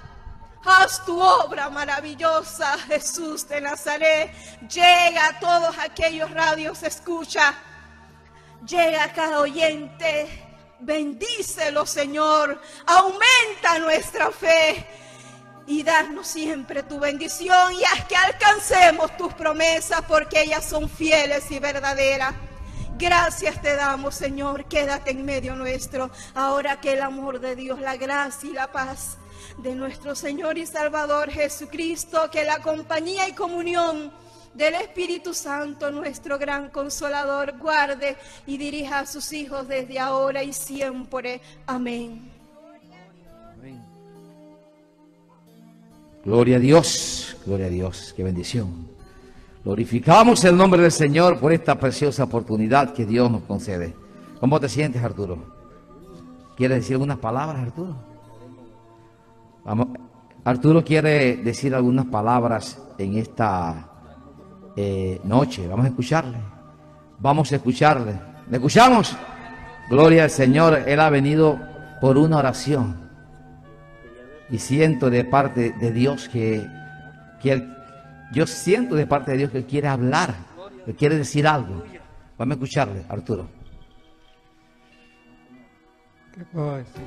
Haz tu obra maravillosa, Jesús de Nazaret. Llega a todos aquellos radios, escucha. Llega a cada oyente. Bendícelo, Señor. Aumenta nuestra fe. Y danos siempre tu bendición y haz que alcancemos tus promesas, porque ellas son fieles y verdaderas. Gracias te damos, Señor, quédate en medio nuestro, ahora que el amor de Dios, la gracia y la paz de nuestro Señor y Salvador Jesucristo, que la compañía y comunión del Espíritu Santo, nuestro gran Consolador, guarde y dirija a sus hijos desde ahora y siempre. Amén. Amén. Gloria a Dios, gloria a Dios, qué bendición. Glorificamos el nombre del Señor por esta preciosa oportunidad que Dios nos concede. ¿Cómo te sientes, Arturo? ¿Quieres decir algunas palabras, Arturo? Vamos. Arturo quiere decir algunas palabras en esta eh, noche. Vamos a escucharle. Vamos a escucharle. ¿Le escuchamos? Gloria al Señor. Él ha venido por una oración. Y siento de parte de Dios que, que él... Yo siento de parte de Dios que Él quiere hablar, que quiere decir algo. Vamos a escucharle, Arturo. ¿Qué puedo decir?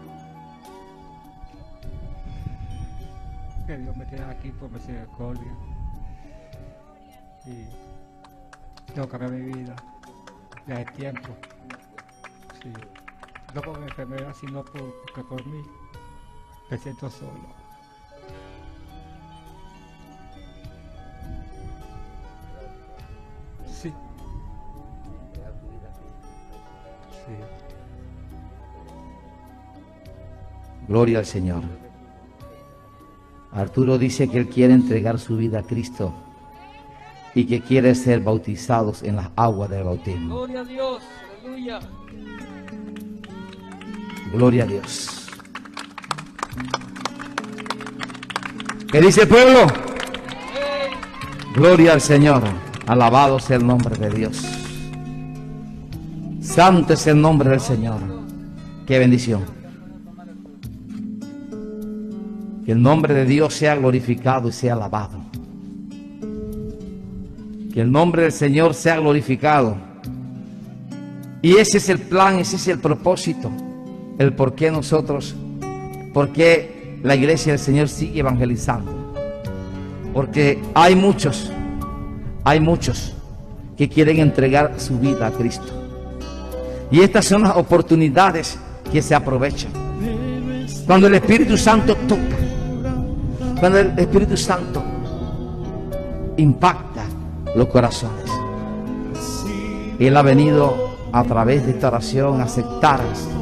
Que Dios me tiene aquí por misericordia. Y tengo que cambiar mi vida. Ya es tiempo. Sí. No por mi enfermedad, sino por, porque por mí me siento solo. Sí. Sí. Gloria al Señor. Arturo dice que él quiere entregar su vida a Cristo y que quiere ser bautizados en las aguas del bautismo. Gloria a Dios, aleluya. Gloria a Dios. ¿Qué dice el pueblo? Gloria al Señor. Alabado sea el nombre de Dios. Santo es el nombre del Señor. Qué bendición. Que el nombre de Dios sea glorificado y sea alabado. Que el nombre del Señor sea glorificado. Y ese es el plan, ese es el propósito. El por qué nosotros, por qué la iglesia del Señor sigue evangelizando. Porque hay muchos, hay muchos que quieren entregar su vida a Cristo. Y estas son las oportunidades que se aprovechan. Cuando el Espíritu Santo toca, cuando el Espíritu Santo impacta los corazones. Él ha venido a través de esta oración a aceptar.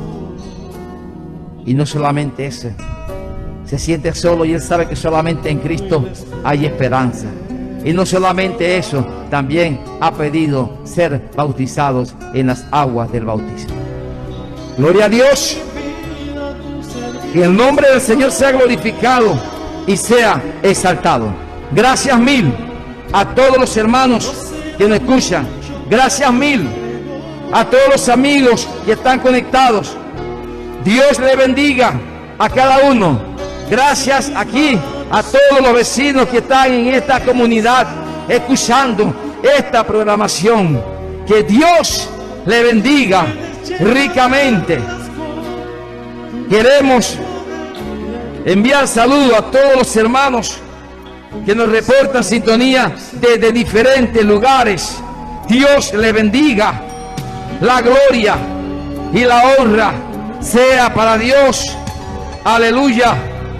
Y no solamente eso, se siente solo y él sabe que solamente en Cristo hay esperanza. Y no solamente eso, también ha pedido ser bautizados en las aguas del bautismo. Gloria a Dios. Que el nombre del Señor sea glorificado y sea exaltado. Gracias mil a todos los hermanos que nos escuchan. Gracias mil a todos los amigos que están conectados. Dios le bendiga a cada uno. Gracias aquí a todos los vecinos que están en esta comunidad escuchando esta programación. Que Dios le bendiga ricamente. Queremos enviar saludos a todos los hermanos que nos reportan sintonía desde diferentes lugares. Dios le bendiga. La gloria y la honra sea para Dios. Aleluya.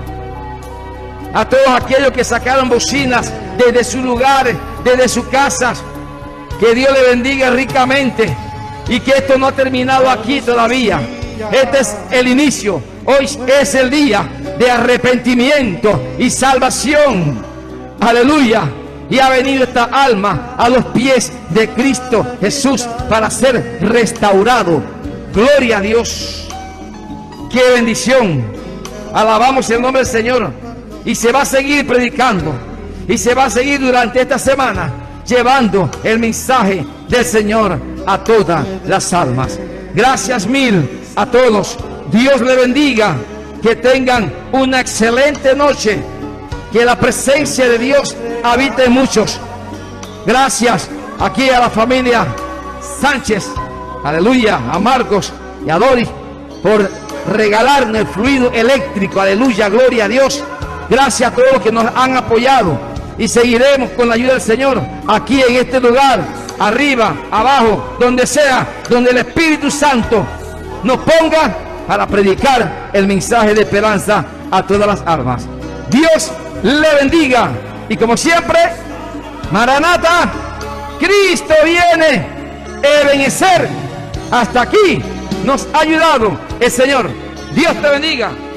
A todos aquellos que sacaron bocinas desde sus lugares, desde sus casas, que Dios le bendiga ricamente. Y que esto no ha terminado aquí todavía. Este es el inicio. Hoy es el día de arrepentimiento y salvación. Aleluya. Y ha venido esta alma a los pies de Cristo Jesús para ser restaurado. Gloria a Dios. Qué bendición. Alabamos el nombre del Señor. Y se va a seguir predicando. Y se va a seguir durante esta semana llevando el mensaje del Señor a todas las almas. Gracias mil a todos. Dios le bendiga. Que tengan una excelente noche. Que la presencia de Dios habite en muchos. Gracias aquí a la familia Sánchez. Aleluya. A Marcos y a Doris por regalarnos el fluido eléctrico. Aleluya. Gloria a Dios. Gracias a todos los que nos han apoyado. Y seguiremos con la ayuda del Señor aquí en este lugar. Arriba, abajo, donde sea. Donde el Espíritu Santo nos ponga para predicar el mensaje de esperanza a todas las almas. Dios le bendiga. Y como siempre, Maranata, Cristo viene. Ebenecer. Hasta aquí nos ha ayudado el Señor. Dios te bendiga.